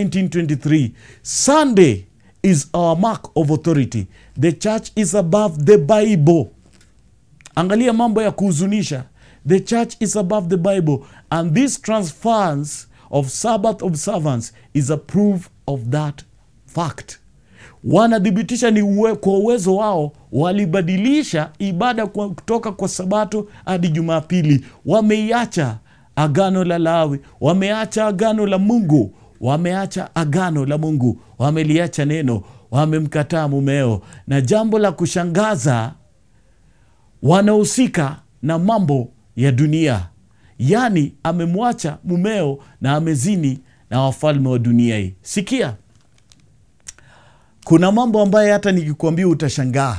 A: 1923. Sunday is our mark of authority. The church is above the Bible. Angalia mambo ya kuhuzunisha. The church is above the Bible. And this transference of Sabbath observance is a proof of that fact. Wanadhibitisha ni kwa uwezo wao walibadilisha ibada kutoka kwa Sabato hadi Jumapili. Wameiacha agano la Lawi, wameacha agano la Mungu, wameacha agano la Mungu, wameliacha neno, wamemkataa mumeo. Na jambo la kushangaza, wanahusika na mambo ya dunia. Yani amemwacha mumeo na amezini na wafalme wa dunia hii. Sikia, kuna mambo ambayo hata nikikwambia utashangaa.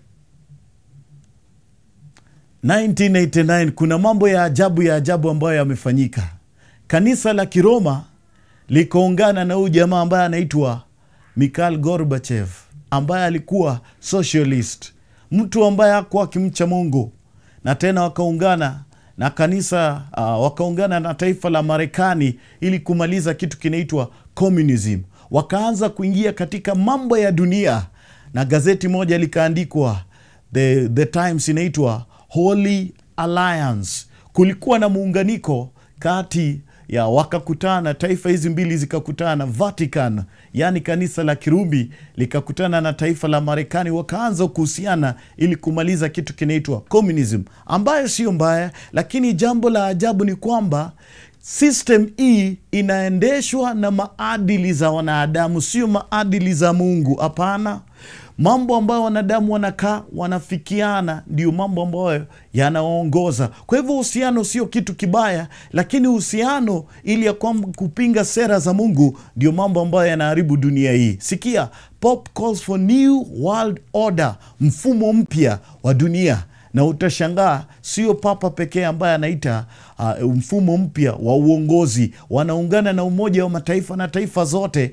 A: 1989 kuna mambo ya ajabu ambayo yamefanyika. Kanisa la Kiroma likaungana na huyu jamaa ambaye anaitwa Mikhail Gorbachev, ambaye alikuwa socialist, mtu ambaye hakuwa akimcha Mungu. Na tena wakaungana na kanisa, wakaungana na taifa la Marekani ili kumaliza kitu kinaitwa communism. Wakaanza kuingia katika mambo ya dunia, na gazeti moja likaandikwa, the Times, inaitwa Holy Alliance. Kulikuwa na muunganiko kati ya, wakakutana taifa hizi mbili zikakutana, Vatican yani kanisa la Kirumi likakutana na taifa la Marekani, wakaanza kuhusiana ili kumaliza kitu kinaitwa communism, ambayo sio mbaya. Lakini jambo la ajabu ni kwamba system hii inaendeshwa na maadili za wanadamu, sio maadili za Mungu. Hapana, mambo ambayo wanadamu wanakaa wanafikiana ndio mambo ambayo yanaongoza. Kwa hivyo uhusiano sio kitu kibaya, lakini uhusiano ili ya kwamba kupinga sera za Mungu ndio mambo ambayo yanaharibu dunia hii. Sikia, Pope calls for new world order, mfumo mpya wa dunia. Na utashangaa sio papa pekee ambaye anaita mfumo mpya wa uongozi. Wanaungana na Umoja wa Mataifa na taifa zote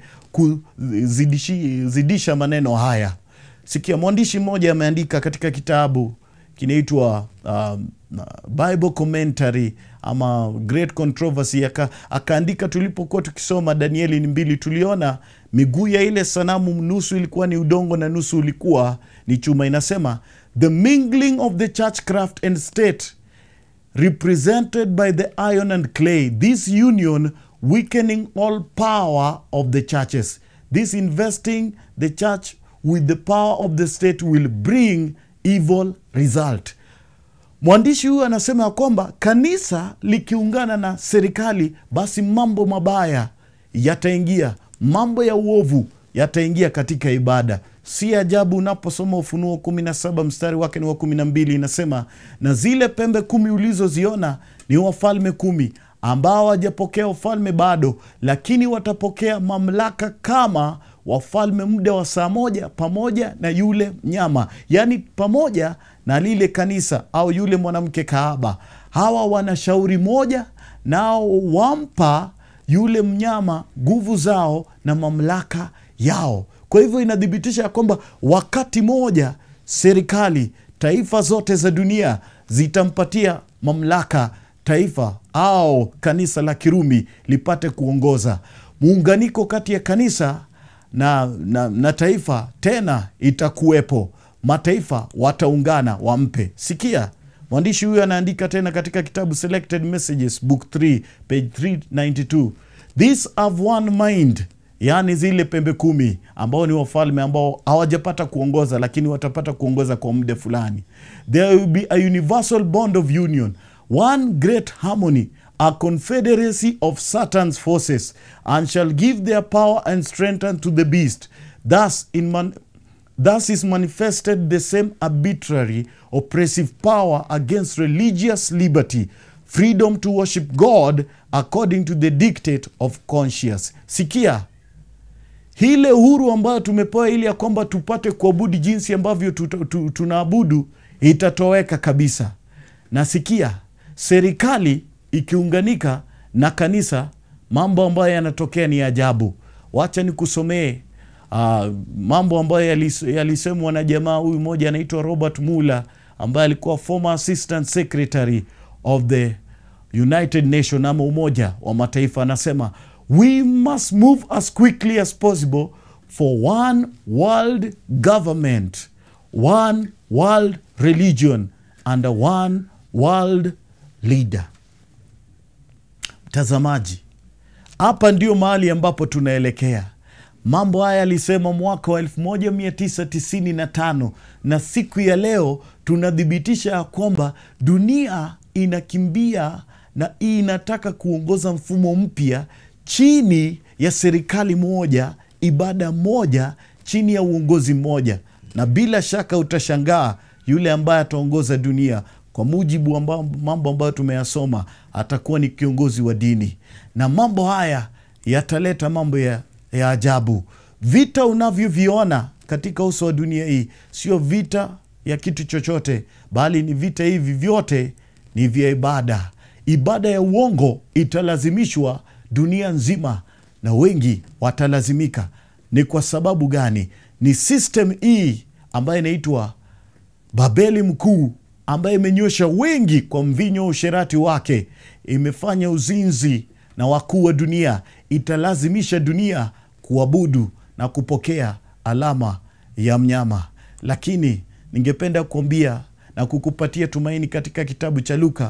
A: kuzidisha maneno haya. Sikia, mwandishi mmoja ameandika katika kitabu kinaitwa Bible Commentary ama Great Controversy, akaandika, tulipokuwa tukisoma Danieli 2 tuliona miguu ya ile sanamu nusu ilikuwa ni udongo na nusu ilikuwa ni chuma. Inasema the mingling of the churchcraft and state represented by the iron and clay, this union weakening all power of the churches. This investing the church with the power of the state will bring evil result. Mwandishi huyu anasema kwamba kanisa likiungana na serikali, basi mambo mabaya yataingia, mambo ya uovu yataingia katika ibada. Si ajabu unaposoma Ufunuo 17 mstari wake ni wa 12, inasema, na zile pembe 10 ulizoziona ni wafalme 10 ambao hawajapokea ufalme bado, lakini watapokea mamlaka kama wafalme muda wa saa moja, pamoja na yule mnyama, yani pamoja na lile kanisa au yule mwanamke kahaba. Hawa wana shauri moja, nao wampa yule mnyama nguvu zao na mamlaka yao. Kwa hivyo inadhibitisha ya kwamba wakati moja serikali, taifa zote za dunia zitampatia mamlaka taifa au kanisa la Kirumi lipate kuongoza. Muunganiko kati ya kanisa na taifa tena itakuwepo. Mataifa wataungana wampe. Sikia, mwandishi huyu anaandika tena katika kitabu Selected Messages book 3 page 392. These have one mind, yani zile pembe 10 ambao ni wafalme ambao hawajapata kuongoza, lakini watapata kuongoza kwa muda fulani. There will be a universal bond of union, one great harmony, a confederacy of Satan's forces, and shall give their power and strength unto the beast. Thus is manifested the same arbitrary, oppressive power against religious liberty, freedom to worship God according to the dictate of conscience. Sikia, hile uhuru ambayo tumepewa ili ya kwamba tupate kuabudu jinsi ambavyo tunaabudu itatoweka kabisa. Na sikia, serikali ikiunganika na kanisa, mambo ambayo yanatokea ni ajabu. Wacha nikusomee mambo ambayo yalisemwa na jamaa huyu mmoja anaitwa Robert Mueller, ambaye alikuwa former assistant secretary of the United Nations, ama Umoja wa Mataifa. Anasema, we must move as quickly as possible for one world government, one world religion and one world leader. Mtazamaji, hapa ndio mahali ambapo tunaelekea. Mambo haya alisema mwaka wa 1995, na siku ya leo tunadhibitisha kwamba dunia inakimbia na inataka kuongoza mfumo mpya chini ya serikali moja, ibada moja, chini ya uongozi mmoja. Na bila shaka utashangaa yule ambaye ataongoza dunia kwa mujibu wa mambo ambayo tumeyasoma atakuwa ni kiongozi wa dini. Na mambo haya yataleta mambo ya ajabu. Vita unavyoviona katika uso wa dunia hii sio vita ya kitu chochote, bali ni vita hivi vyote ni vya ibada. Ibada ya uongo italazimishwa dunia nzima, na wengi watalazimika. Ni kwa sababu gani? Ni system hii ambayo inaitwa Babeli mkuu, ambaye imenyosha wengi kwa mvinyo wa usherati wake, imefanya uzinzi na wakuu wa dunia. Italazimisha dunia kuabudu na kupokea alama ya mnyama. Lakini ningependa kuambia na kukupatia tumaini katika kitabu cha Luka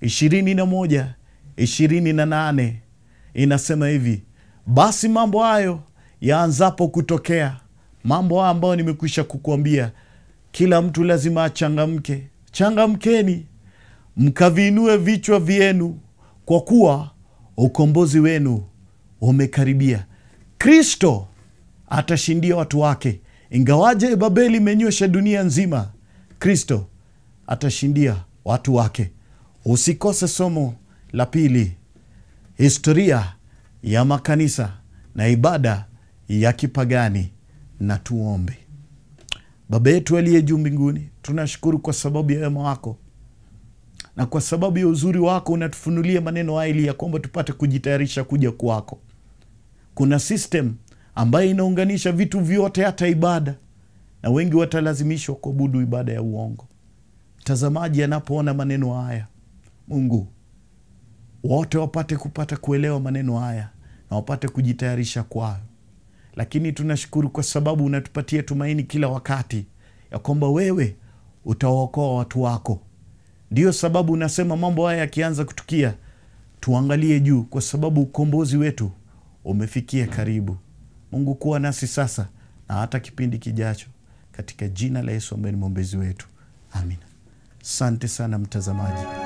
A: 21:28 inasema hivi, basi mambo hayo yaanzapo kutokea, mambo hayo ambayo nimekwisha kukuambia, kila mtu lazima achangamke. Changamkeni mkaviinue vichwa vyenu, kwa kuwa ukombozi wenu umekaribia. Kristo atashindia watu wake. Ingawaje Babeli imenyosha dunia nzima, Kristo atashindia watu wake. Usikose somo la pili, historia ya makanisa na ibada ya kipagani. Na tuombe. Baba yetu aliye juu mbinguni, tunashukuru kwa sababu ya wema wako na kwa sababu ya uzuri wako. Unatufunulia maneno haya ili ya kwamba tupate kujitayarisha kuja kwako. Kuna system ambayo inaunganisha vitu vyote, hata ibada, na wengi watalazimishwa kuabudu ibada ya uongo. Mtazamaji anapoona maneno haya, Mungu, wote wapate kupata kuelewa maneno haya na wapate kujitayarisha kwayo. Lakini tunashukuru kwa sababu unatupatia tumaini kila wakati ya kwamba wewe utawaokoa watu wako. Ndiyo sababu unasema mambo haya yakianza kutukia, tuangalie juu, kwa sababu ukombozi wetu umefikia karibu. Mungu, kuwa nasi sasa na hata kipindi kijacho, katika jina la Yesu ambaye ni mwombezi wetu. Amina. Asante sana mtazamaji.